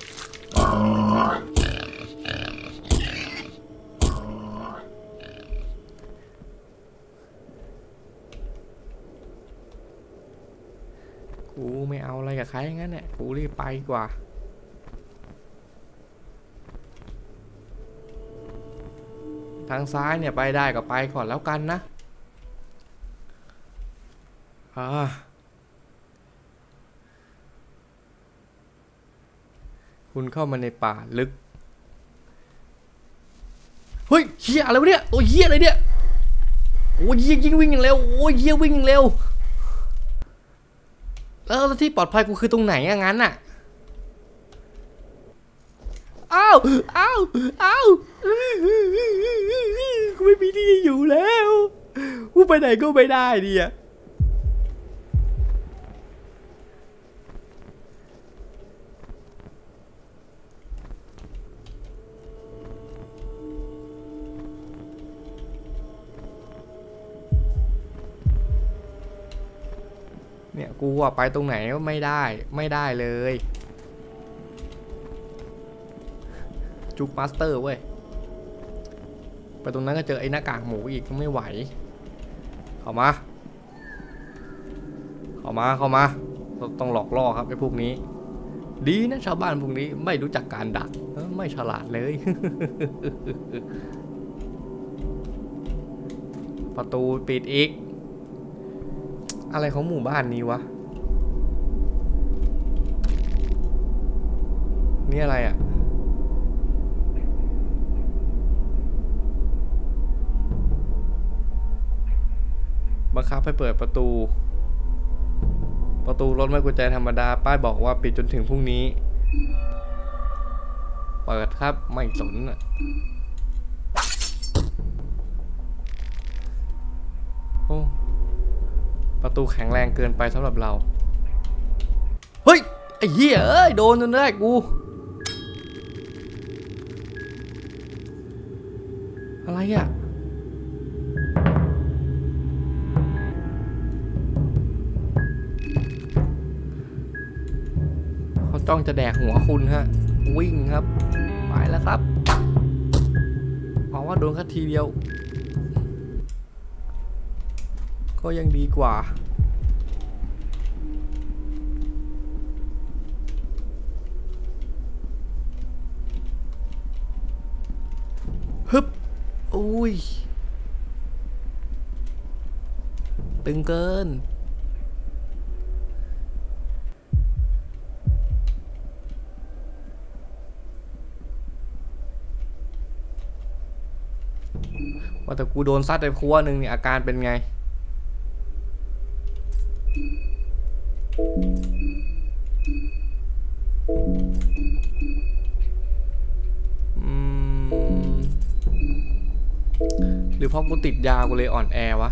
กูไม่เอาอะไรกับใครงั้นเนี่ยกูรีบไปกว่าทางซ้ายเนี่ยไปได้ก็ไปก่อนแล้วกันนะคุณเข้ามาในป่าลึกเฮ้ยเฮียอะไรวะเนี่ยตัวเฮียอะไรเนี่ยโอ้ยเฮียยิงวิ่งอย่างเร็วโอ้ยเฮียวิ่งอย่างเร็วแล้วที่ปลอดภัยกูคือตรงไหนอะงั้นอะอ้าวกูไม่มีที่อยู่แล้วกูไปไหนก็ไม่ได้ดิอะเนี่ยกูว่าไปตรงไหนก็ไม่ได้เลยจุกมาสเตอร์เว้ยไปตรงนั้นก็เจอไอ้หน้ากากหมูอีกก็ไม่ไหวเข้ามาต้องหลอกล่อครับไอ้พวกนี้ดีนะชาวบ้านพวกนี้ไม่รู้จักการดักไม่ฉลาดเลยประตูปิดอีกอะไรของหมู่บ้านนี้วะนี่อะไรอ่ะบังคับให้เปิดประตูรถไม่กุญแจธรรมดาป้ายบอกว่าปิดจนถึงพรุ่งนี้เปิดครับไม่สนโอ้ประตูแข็งแรงเกินไปสำหรับเราเฮ้ยไอ้เหี้ยเอ้ยโดนจนได้กูอะไรอ่ะเขาจ้องจะแดกหัวคุณฮะวิ่งครับไปแล้วครับบอกว่าโดนแค่ทีเดียวก็ยังดีกว่าฮึบอุ้ยตึงเกินว่าแต่กูโดนซัดไปพัวหนึ่งเนี่ยอาการเป็นไงรือเพราะกูติดยากูเลยอ่อนแอวะ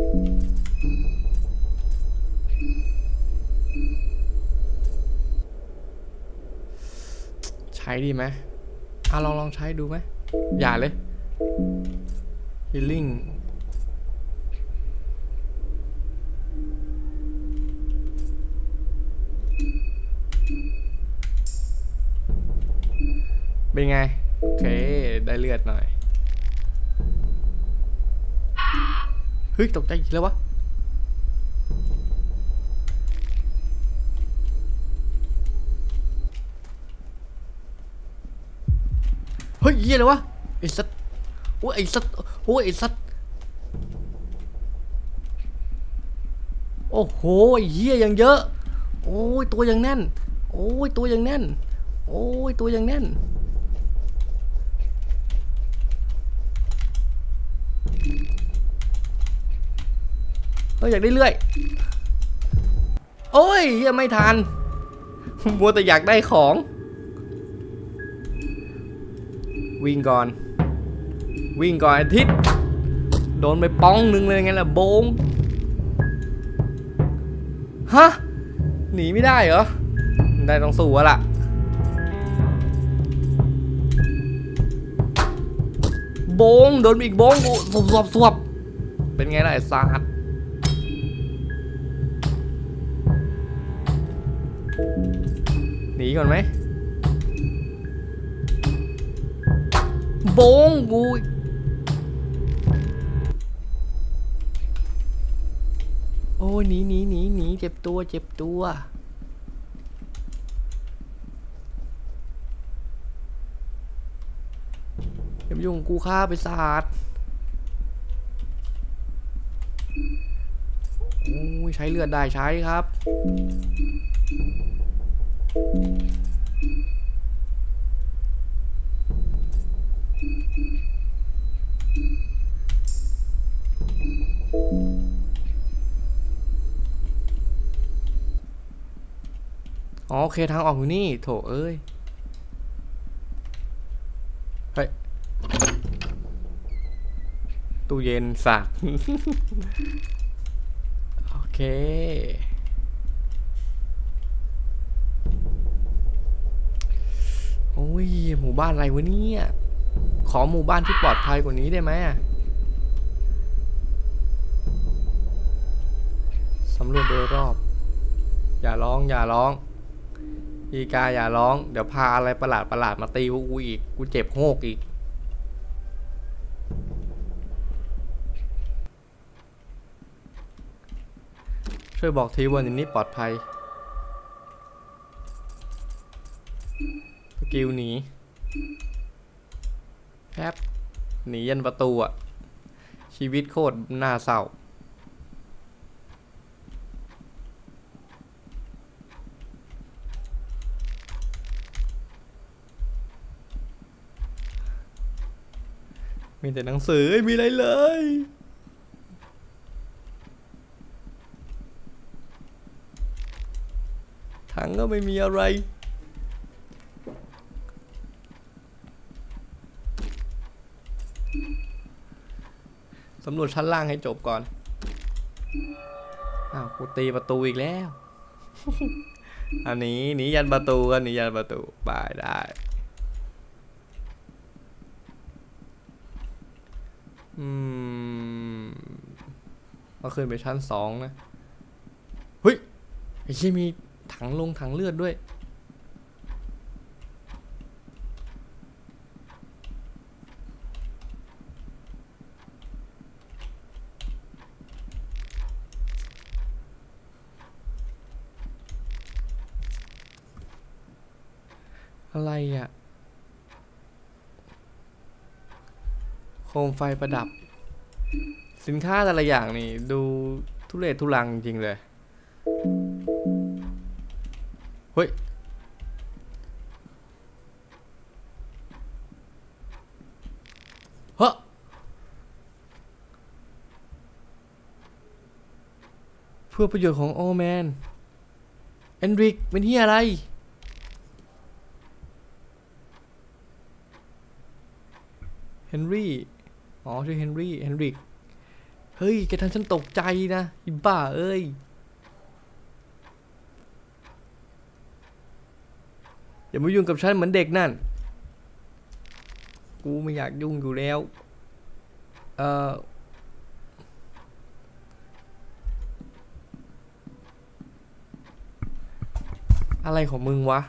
ใช้ดีไหมลองใช้ดูไหมอย่าเลย healing เป็นไงโอเคได้เลือดหน่อยเฮ้ยตกใจแล้ววะเฮ้ยเหี้ยเลยวะไอ้สัตว์โอ้ยไอ้สัตว์โอ้ยไอ้สัตว์โอ้โหเหี้ยยังเยอะโอ้ยตัวยังแน่นโอ้ยตัวยังแน่นโอ้ยตัวยังแน่นเฮ้ยอยากได้เรื่อยโอ้ยยังไม่ทันมัวแต่อยากได้ของวิ่งก่อนอาทิตย์โดนไปป้องหนึ่งเลยไงล่ะโบงฮะหนีไม่ได้เหรอได้ต้องสู้ละโบงโดนอีกโบงกูสวบเป็นไงล่ะไอ้สัตว์หนีก่อนไหมโบงกูโอ้ยหนีเจ็บตัวอย่ามายุ่งกูฆ่าไปศาสตร์โอ้ยใช้เลือดได้ใช้ครับอ๋อโอเคทางออกอยู่นี่โถเอ้ยเฮ้ยตู้เย็นสัตว์ โอเคโอ้ยหมู่บ้านอะไรวะเนี่ยขอหมู่บ้านที่ปลอดภัยกว่านี้ได้ไหมสำรวจโดยรอบอย่าร้องอีกาอย่าร้องเดี๋ยวพาอะไรประหลาดมาตีกูอีกกูเจ็บโฮกอีกช่วยบอกทีว่าในนี้ปลอดภัยสกิลหนีแป๊บหนียันประตูอ่ะชีวิตโคตรน่าเศร้ามีแต่หนังสือไม่มีอะไรเลยถังก็ไม่มีอะไรสำรวจชั้นล่างให้จบก่อนอ้าวกูตีประตูอีกแล้ว อันนี้หนียันประตูกันหนียันประตูไปได้เราขึ้นไปชั้น2นะเฮ้ยไอ้ที่มีถังเลือดด้วยอะไรอ่ะโคมไฟประดับสินค้าแต่ละอย่างนี่ดูทุเรศทุรังจริงเลยเฮ้ยเฮ้เพื่อประโยชน์ของโอแมนเอนริกเป็นที่อะไรเฮนรี่อ๋อชื่อเฮนริกเฮ้ยแกทำฉันตกใจนะอีบ้าเอ้ยอย่ามายุ่งกับฉันเหมือนเด็กนั่นกูไม่อยากยุ่งอยู่แล้วอะไรของมึงวะ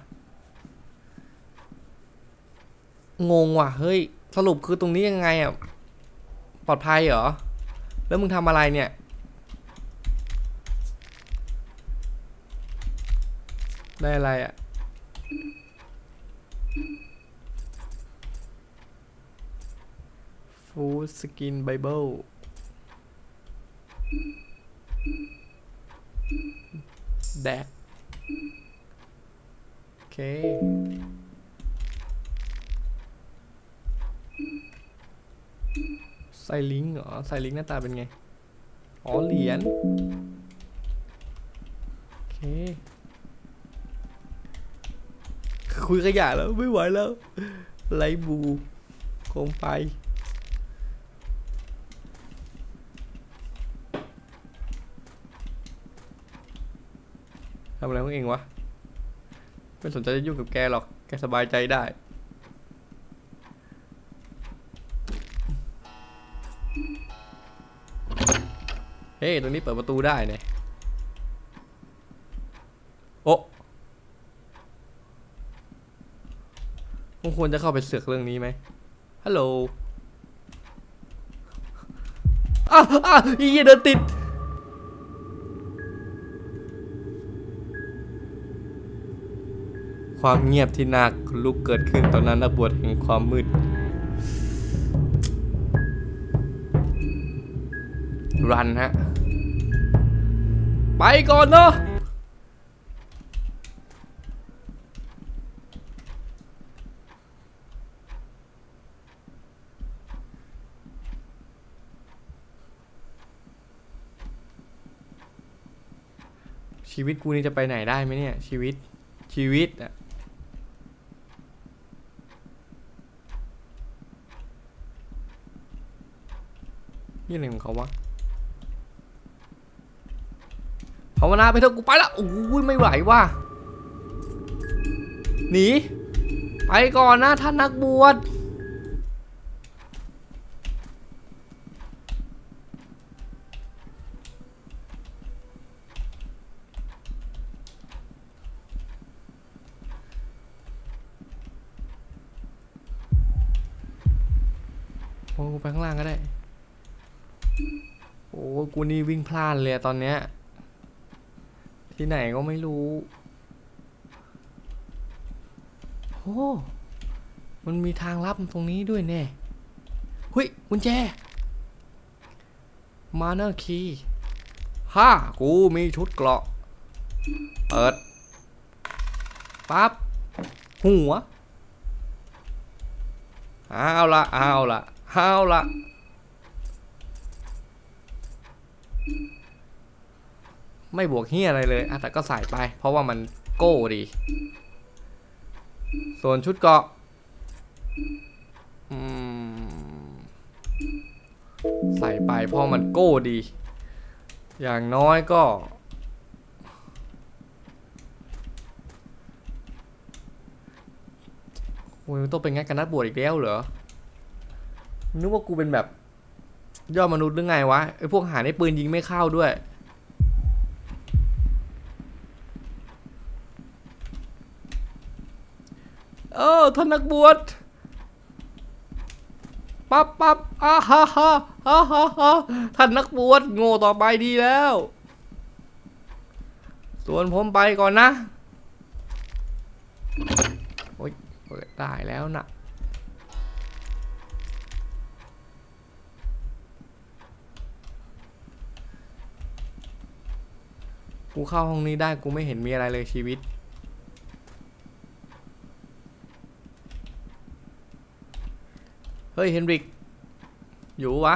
งงว่ะเฮ้ยสรุปคือตรงนี้ยังไงอ่ะปลอดภัยเหรอแล้วมึงทำอะไรเนี่ยได้อะไรอ่ะฟูดสกินไบเบิลแดกโอเคไซลิงเหรอไซลิงหน้าตาเป็นไงอ๋อเหรียญโอเคคุยขยะแล้วไม่ไหวแล้วไรบูโคมไฟทำอะไรของเองวะไม่สนใจจะยุ่งกับแกหรอกแกสบายใจได้เฮ้ยตรงนี้เปิดประตูได้เนี่ยโอ้มึงควรจะเข้าไปเสือกเรื่องนี้ไหมฮัลโหลอีเดินติดความเงียบที่น่าขนลุกเกิดขึ้นตอนนั้นนักบวชแห่งความมืดรันฮะไปก่อนเนาะชีวิตกูนี่จะไปไหนได้ไหมเนี่ยชีวิตอะนี่อะไรของเขาวะภาวนาไปเถอะกูไปละโอ้ยไม่ไหวว่ะหนีไปก่อนนะท่านนักบวชโอ้ไปข้างล่างก็ได้โอ้กูนี่วิ่งพลาดเลยตอนเนี้ยที่ไหนก็ไม่รู้โอ้มันมีทางลับตรงนี้ด้วยแน่เฮ้ยกุญแจมาเนอร์คีย์กูมีชุดเกราะเปิดปั๊บหัวเอาละไม่บวกเฮียอะไรเลยแต่ก็ใส่ไปเพราะว่ามันโก้ดีส่วนชุดเกราะใส่ไปเพราะมันโก้ดีอย่างน้อยก็โอ้ยต้องเป็นงั้นกันนัดบวชอีกแล้วเหรอนึกว่ากูเป็นแบบยอดมนุษย์หรือไงวะไอพวกหาในปืนยิงไม่เข้าด้วยท่านนักบวชปั๊บฮ่าท่านนักบวชโง่ต่อไปดีแล้วส่วนผมไปก่อนนะโอ้ยได้แล้วนะกูเข้าห้องนี้ได้กูไม่เห็นมีอะไรเลยชีวิตเฮ้ยเฮนริกอยู่วะ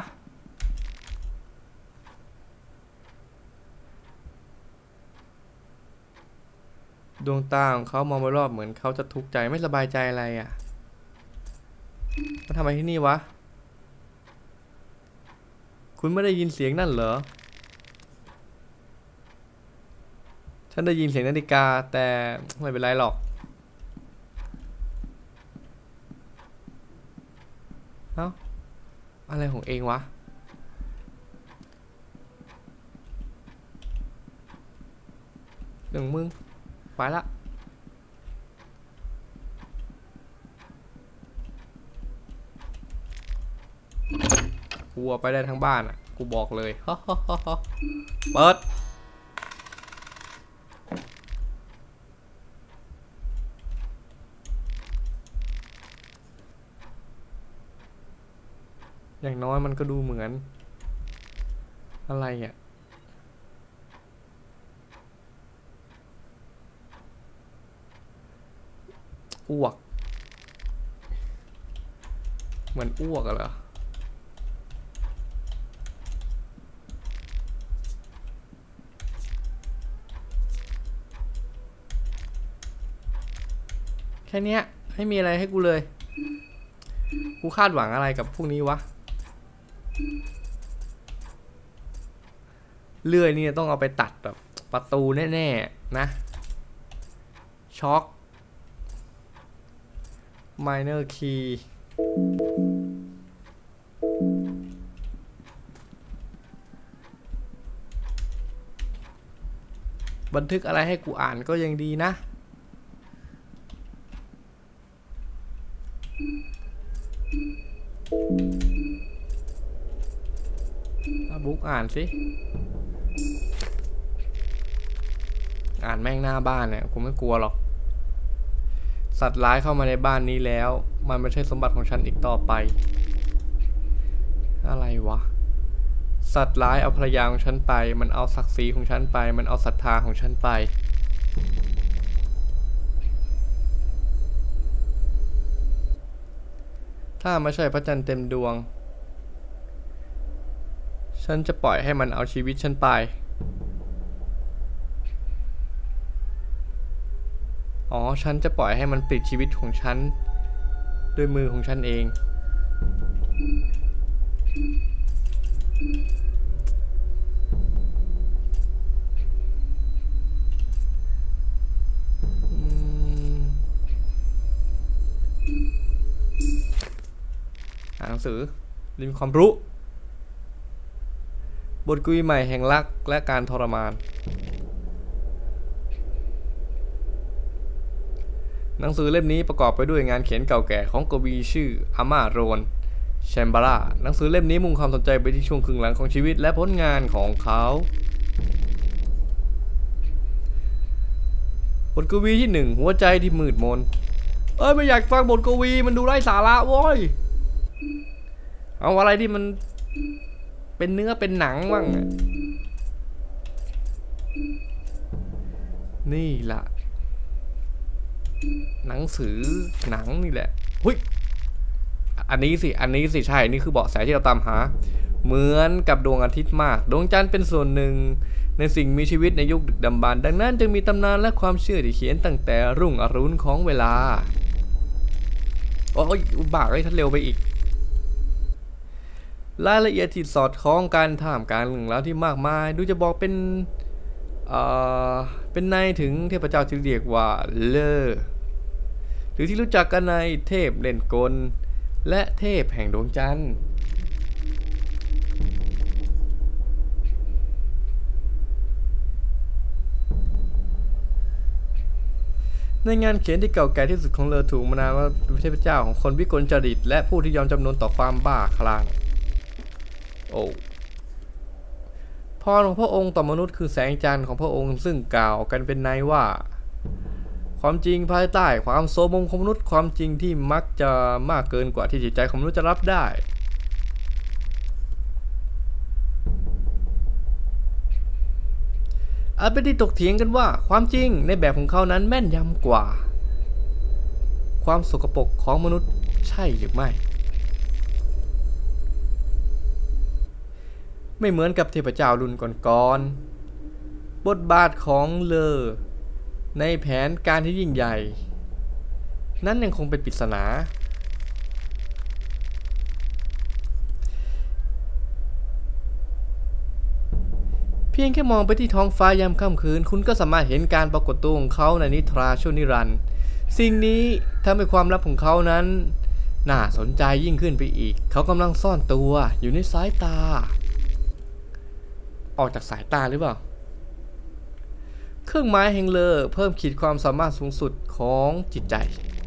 ดวงตาของเขามองไปรอบเหมือนเขาจะทุกข์ใจไม่สบายใจอะไรอ่ะมาทำไมที่นี่วะคุณไม่ได้ยินเสียงนั่นเหรอฉันได้ยินเสียงนาฬิกาแต่ไม่เป็นไรหรอกเอ้าอะไรของเองวะหนึ่งมึงไปละกูไปได้ทั้งบ้านอ่ะกูบอกเลยเปิดอย่างน้อยมันก็ดูเหมือนอะไรอ่ะอ้วกเหมือนอ้วกอะเหรอแค่เนี้ยไม่มีอะไรให้กูเลยกูคาดหวังอะไรกับพวกนี้วะเลื่อยนี่ต้องเอาไปตัดแบบประตูแน่ๆนะช็อค minor key บันทึกอะไรให้กูอ่านก็ยังดีนะบุ๊กอ่านสิอ่านแม่งหน้าบ้านเนี่ยกูไม่กลัวหรอกสัตว์ร้ายเข้ามาในบ้านนี้แล้วมันไม่ใช่สมบัติของฉันอีกต่อไปอะไรวะสัตว์ร้ายเอาภรรยาของฉันไปมันเอาศักดิ์ศรีของฉันไปมันเอาศรัทธาของฉันไปถ้าไม่ใช่พระจันทร์เต็มดวงฉันจะปล่อยให้มันเอาชีวิตฉันไปอ๋อฉันจะปล่อยให้มันปลิดชีวิตของฉันด้วยมือของฉันเองอ่านหนังสือริมความรู้บทกวีใหม่แห่งรักและการทรมานหนังสือเล่มนี้ประกอบไปด้วยงานเขียนเก่าแก่ของกวีชื่ออาม่าโรนแชมบาร่าหนังสือเล่มนี้มุ่งความสนใจไปที่ช่วงครึ่งหลังของชีวิตและผลงานของเขาบทกวีที่1หัวใจที่มืดมนไม่อยากฟังบทกวีมันดูไร้สาระโว้ยเอาอะไรที่มันเป็นเนื้อเป็นหนังบ้างนี่ล่ะหนังสือหนังนี่แหละหุ้ยอันนี้สิใช่นี่คือเบาะแสที่เราตามหาเหมือนกับดวงอาทิตย์มากดวงจันทร์เป็นส่วนหนึ่งในสิ่งมีชีวิตในยุคดึกดำบรรพ์ดังนั้นจึงมีตำนานและความเชื่อที่เขียนตั้งแต่รุ่งอรุณของเวลาโอ้ยบ้าเลยท่านเร็วไปอีกรายละเอียดที่สอดคล้องกันท่ามกลางเรื่องราวที่มากมายดูจะบอกเป็นในถึงเทพเจ้าที่เรียกว่าเลอหรือที่รู้จักกันในเทพเล่นกลและเทพแห่งดวงจันทร์ในงานเขียนที่เก่าแก่ที่สุดของเลอถูกมานามว่าเป็นเทพเจ้าของคนวิกลจริตและผู้ที่ยอมจำนนต่อความบ้าคลั่งโอ้พรของพระองค์ต่อมนุษย์คือแสงจันทร์ของพระองค์ซึ่งกล่าวกันเป็นในว่าความจริงภายใต้ความโสมมของมนุษย์ความจริงที่มักจะมากเกินกว่าที่จิตใจของมนุษย์จะรับได้อาจเป็นที่ถกเถียงกันว่าความจริงในแบบของเขานั้นแม่นยำกว่าความสกปรกของมนุษย์ใช่หรือไม่เหมือนกับเทพเจ้ารุ่นก่อนๆบทบาทของเลอในแผนการที่ยิ่งใหญ่นั้นยังคงเป็นปริศนาเพียงแค่มองไปที่ท้องฟ้ายามค่ำคืนคุณก็สามารถเห็นการปรากฏตัวของเขาในนิทราชั่วนิรันดร์สิ่งนี้ทำให้ความลับของเขานั้นน่าสนใจยิ่งขึ้นไปอีกเขากำลังซ่อนตัวอยู่ในสายตาออกจากสายตาหรือเปล่าเครื่องหมายแห่งเลอเพิ่มขีดความสามารถสูงสุดของจิตใจ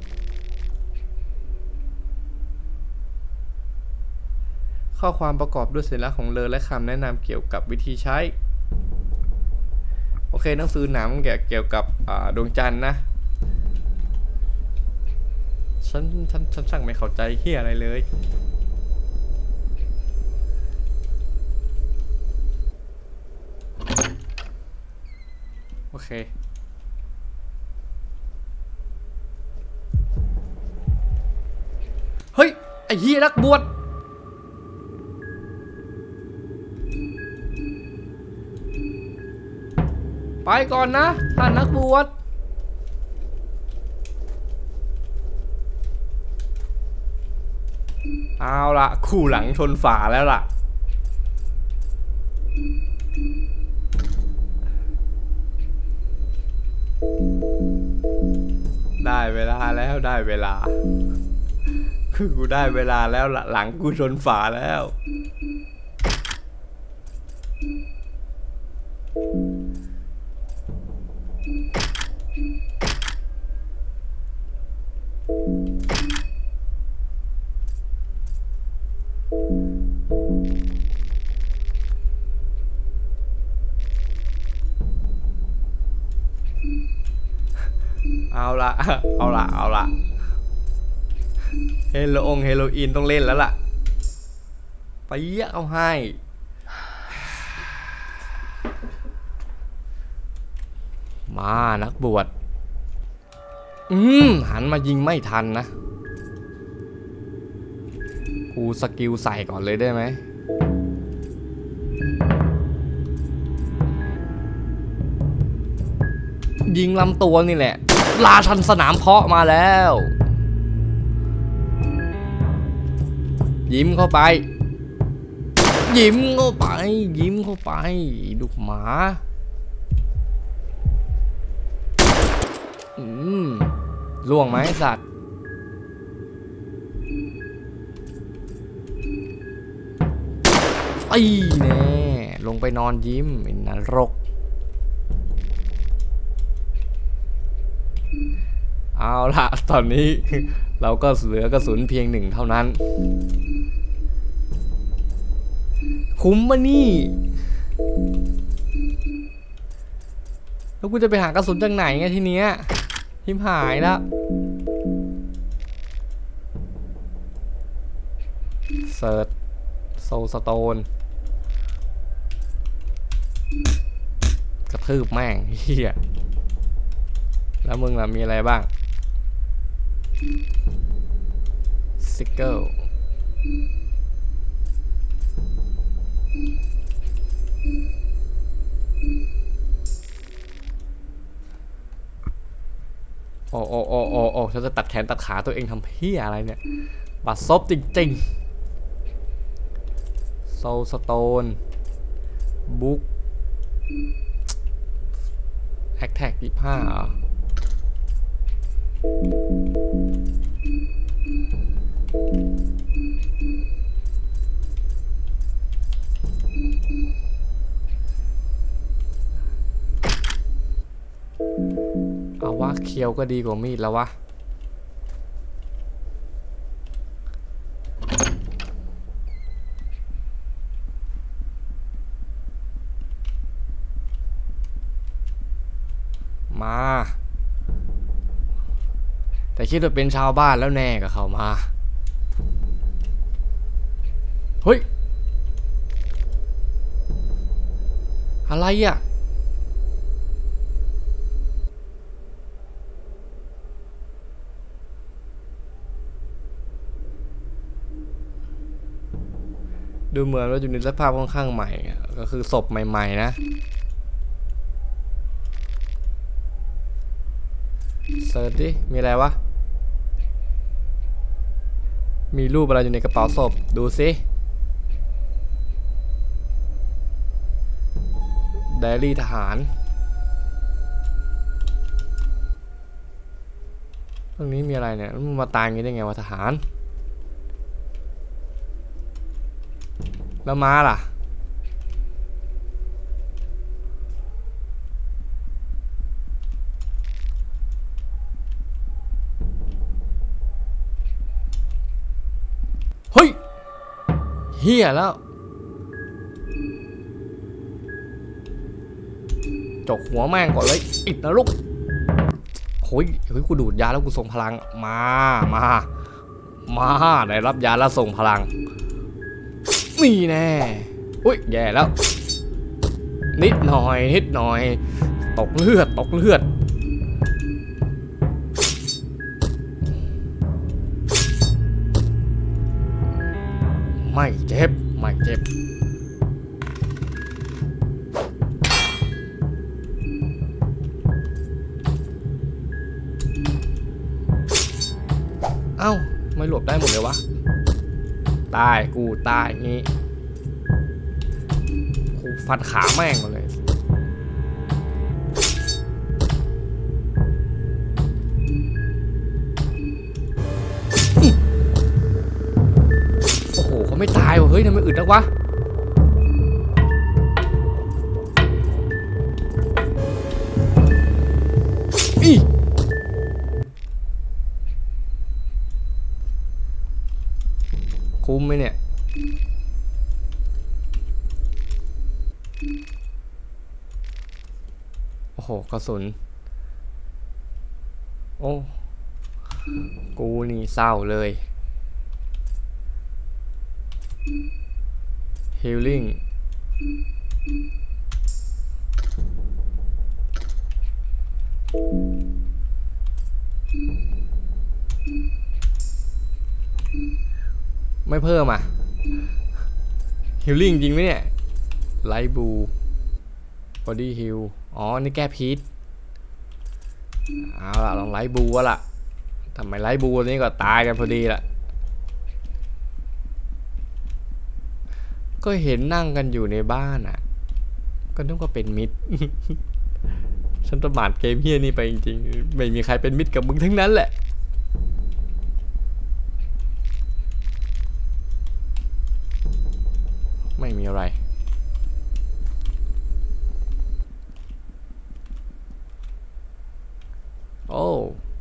ข้อความประกอบด้วยสัญลักษณ์ของเลอและคำแนะนำเกี่ยวกับวิธีใช้โอเคหนังสือหนังเกี่ยวกับดวงจันทร์นะฉันช่างไม่เข้าใจเหี้ยอะไรเลยโอเคเฮ้ยไอ้เหี้ยนักบวชไปก่อนนะท่านนักบวชเอาละคู่หลังชนฝาแล้วล่ะได้เวลาแล้วได้เวลาคือกูได้เวลาแล้วหลังกูชนฝาแล้วเอาละเฮโรอีนต้องเล่นแล้วล่ะไปเยอะเอาให้มานักบวชหันมายิงไม่ทันนะกูสกิลใส่ก่อนเลยได้ไหมยิงลำตัวนี่แหละราชันสนามเพาะมาแล้วยิ้มเข้าไปยิ้มเข้าไปลูกหมาล่วงไหมสัตว์ไอ้แน่ลงไปนอนยิ้มเป็นนรกเอาละตอนนี้เราก็เหลือกระสุนเพียง1เท่านั้นคุ้มปะนี่แล้วกูจะไปหากระสุนจากไหนไงทีเนี้ยทิมหายแล้วเซิร์ชโซลสโตนกระทืบแม่งเฮียแล้วมึงล่ะมีอะไรบ้างซิกเกิลโอ้ฉันจะตัดแขนตัดขาตัวเองทำเพี้ยอะไรเนี่ยบาดซบจริงๆโซลสโตนบุ๊กแฮกแท็ก25เหรอเอาวะเคียวก็ดีกว่ามีดแล้ววะมาแต่คิดว่าเป็นชาวบ้านแล้วแน่กับเขามาเฮ้ยอะไรอ่ะดูเหมือนว่าอยู่ในสภาพค่อนข้างใหม่ก็คือศพใหม่ๆนะเสิร์ชดิมีอะไรวะมีรูปอะไรอยู่ในกระเป๋าศพดูสิรี่ทหารตรงนี้มีอะไรเนี่ยมึงมาตายงี้ได้ไงวะทหารแล้วม้าล่ะเฮ้ยเฮียแล้วจกหัวแม่งก่อนเลยอิดนะลูกเฮ้ยกูดูดยาแล้วกูส่งพลังมาได้รับยาแล้วส่งพลังนี่แน่อุ้ยแย่แล้วนิดหน่อยตกเลือดไม่เจ็บเอ้าไม่หลบได้หมดเลยวะตายกูตายงี้กูฟันขาแม่งมาเลยโอ้โหเขาไม่ตายวะเฮ้ยทำไมอึดนักวะอีคุ้มไหมเนี่ยโอ้โหกระสุนโอ้กูนี่เศร้าเลยฮีลลิ่งไม่เพิ่มอ่ะฮีลลิ่งจริงไหมเนี่ยไลบูบอดี้ฮิลอ๋อนี่แก้พิษเอาล่ะลองไลบูวะล่ะทำไมไลบูนี้ก็ตายกันพอดีล่ะก็เห็นนั่งกันอยู่ในบ้านอ่ะก็นึกว่าเป็นมิตร ฉันประมาทเกมเฮียนี่ไปจริงๆไม่มีใครเป็นมิตรกับมึงทั้งนั้นแหละไม่มีอะไรโอ้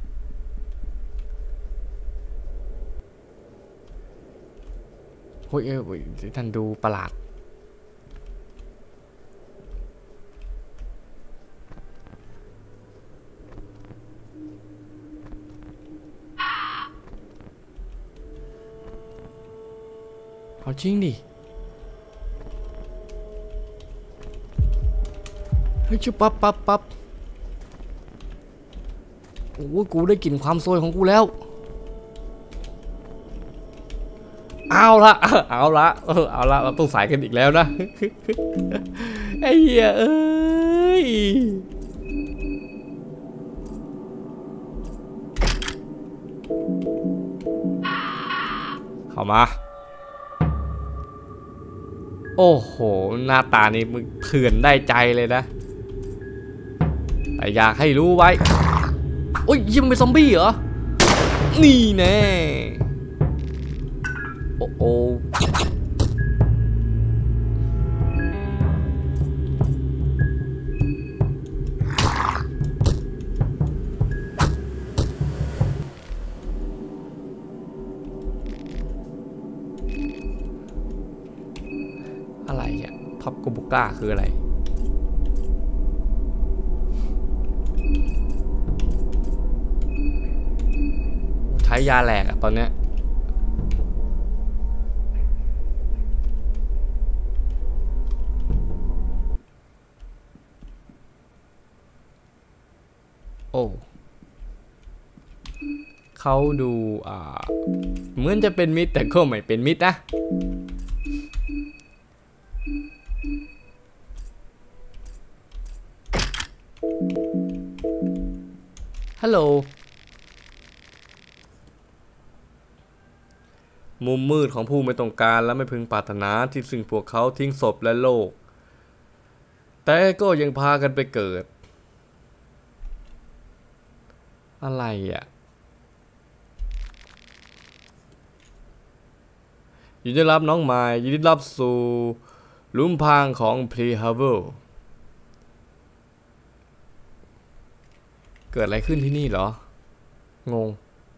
โอ้ยท่านดูประหลาดเอาจริงดิเฮ้ยชุบปั๊บโอ้กูได้กลิ่นความซวยของกูแล้วเอาละเราต้องสายกันอีกแล้วนะ ไอ้เหี้ยเอ้ยเข้ามาโอ้โหหน้าตานี่มึงเถื่อนได้ใจเลยนะแต่อยากให้รู้ไว้โอ้ยยิงเป็นซอมบี้เหรอนี่แน่โอ้อะไรอ่ะท็อปโกบุก้าคืออะไรใช้ยาแหลกอะตอนเนี้ยโอ้เขาดูเหมือนจะเป็นมิตรแต่ก็ไม่เป็นมิตรนะฮัลโหลมุมมืดของผู้ไม่ต้องการและไม่พึงปรารถนาที่ซึ่งพวกเขาทิ้งศพและโลกแต่ก็ยังพากันไปเกิดอะไรอ่ะยินดีรับน้องใหม่ยินดีรับสู่หลุมพรางของพรีฮาเวลเกิดอะไรขึ้นที่นี่เหรองง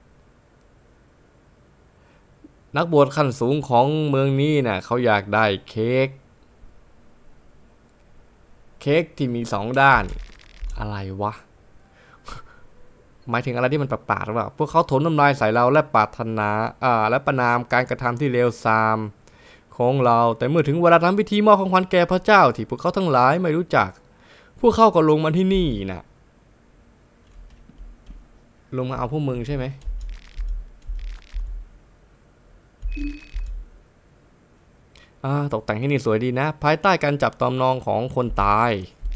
นักบวชขั้นสูงของเมืองนี้น่ะเขาอยากได้เค้กที่มี2 ด้านอะไรวะ หมายถึงอะไรที่มันแปลกๆหรือเปล่าพวกเขาถมน้ำลายใส่เราและปรารถนาและประนามการกระทำที่เลวทรามของเราแต่เมื่อถึงเวลาทำพิธีมอบของขวัญแก่พระเจ้าที่พวกเขาทั้งหลายไม่รู้จักพวกเขาก็ลงมาที่นี่นะลงมาเอาพวกมึงใช่ไหมตกแต่งที่นี่สวยดีนะภายใต้การจับตอมนองของคนตาย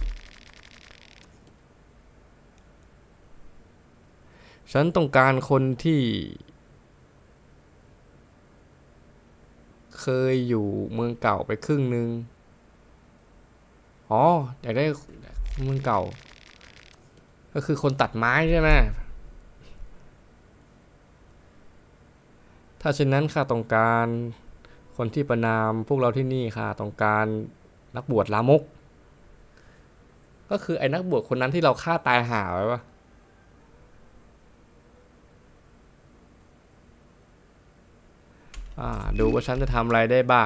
ฉันต้องการคนที่เคยอยู่เมืองเก่าไปครึ่งนึงอยากได้เมืองเก่าก็คือคนตัดไม้ใช่ไหมถ้าเช่นนั้นข้าต้องการคนที่ประนามพวกเราที่นี่ค่ะต้องการนักบวชลามกก็คือไอ้นักบวชคนนั้นที่เราฆ่าตายห่าไว้ปะดูว่าฉันจะทำอะไรได้บ้าง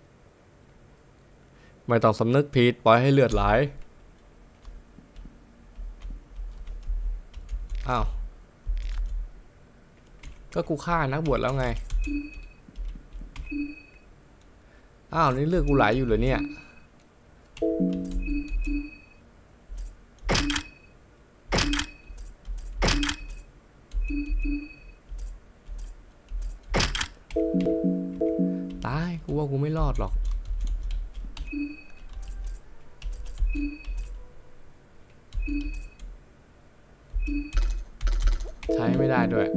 ไม่ต้องสำนึกผิดปล่อยให้เลือดไหลก็กูฆ่านักบวชแล้วไงนี่เลือดกูไหลอยู่เหรอเนี่ยตายกูว่ากูไม่รอดหรอกใช้ไม่ได้ด้วย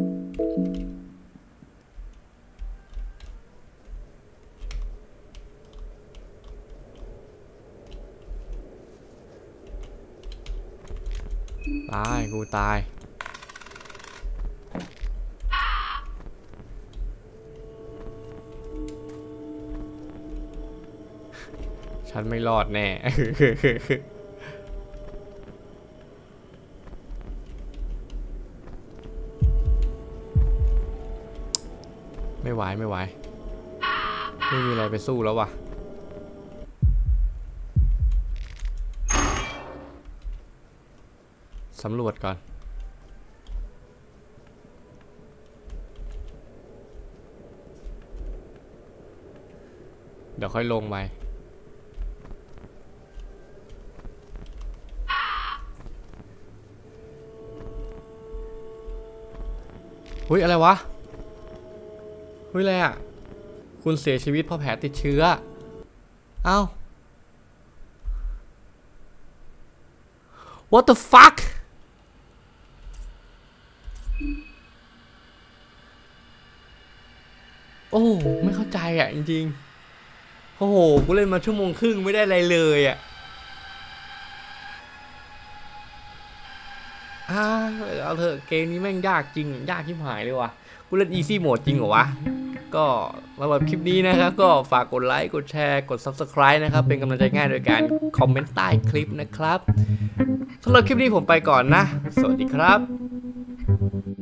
ตายกูตายฉันไม่รอดแน่ ไม่ไหวไม่มีอะไรไปสู้แล้ววะสำรวจก่อนเดี๋ยวค่อยลงไปเฮ้ยอะไรวะเฮ้ยอะไรอ่ะคุณเสียชีวิตเพราะแผลติดเชื้อWhat the fuck โอ้ไม่เข้าใจอ่ะจริงๆโอ้โหกูเล่นมา1 ชั่วโมงครึ่งไม่ได้อะไรเลยอ่ะเอาเถอะเกมนี้แม่งยากจริงยากชิบหายเลยว่ะกูเล่น easy mode จริงเหรอวะก็สำหรับคลิปนี้นะครับก็ฝากกดไลค์กดแชร์กด subscribe นะครับเป็นกำลังใจง่ายโดยการคอมเมนต์ใต้คลิปนะครับสำหรับคลิปนี้ผมไปก่อนนะสวัสดีครับ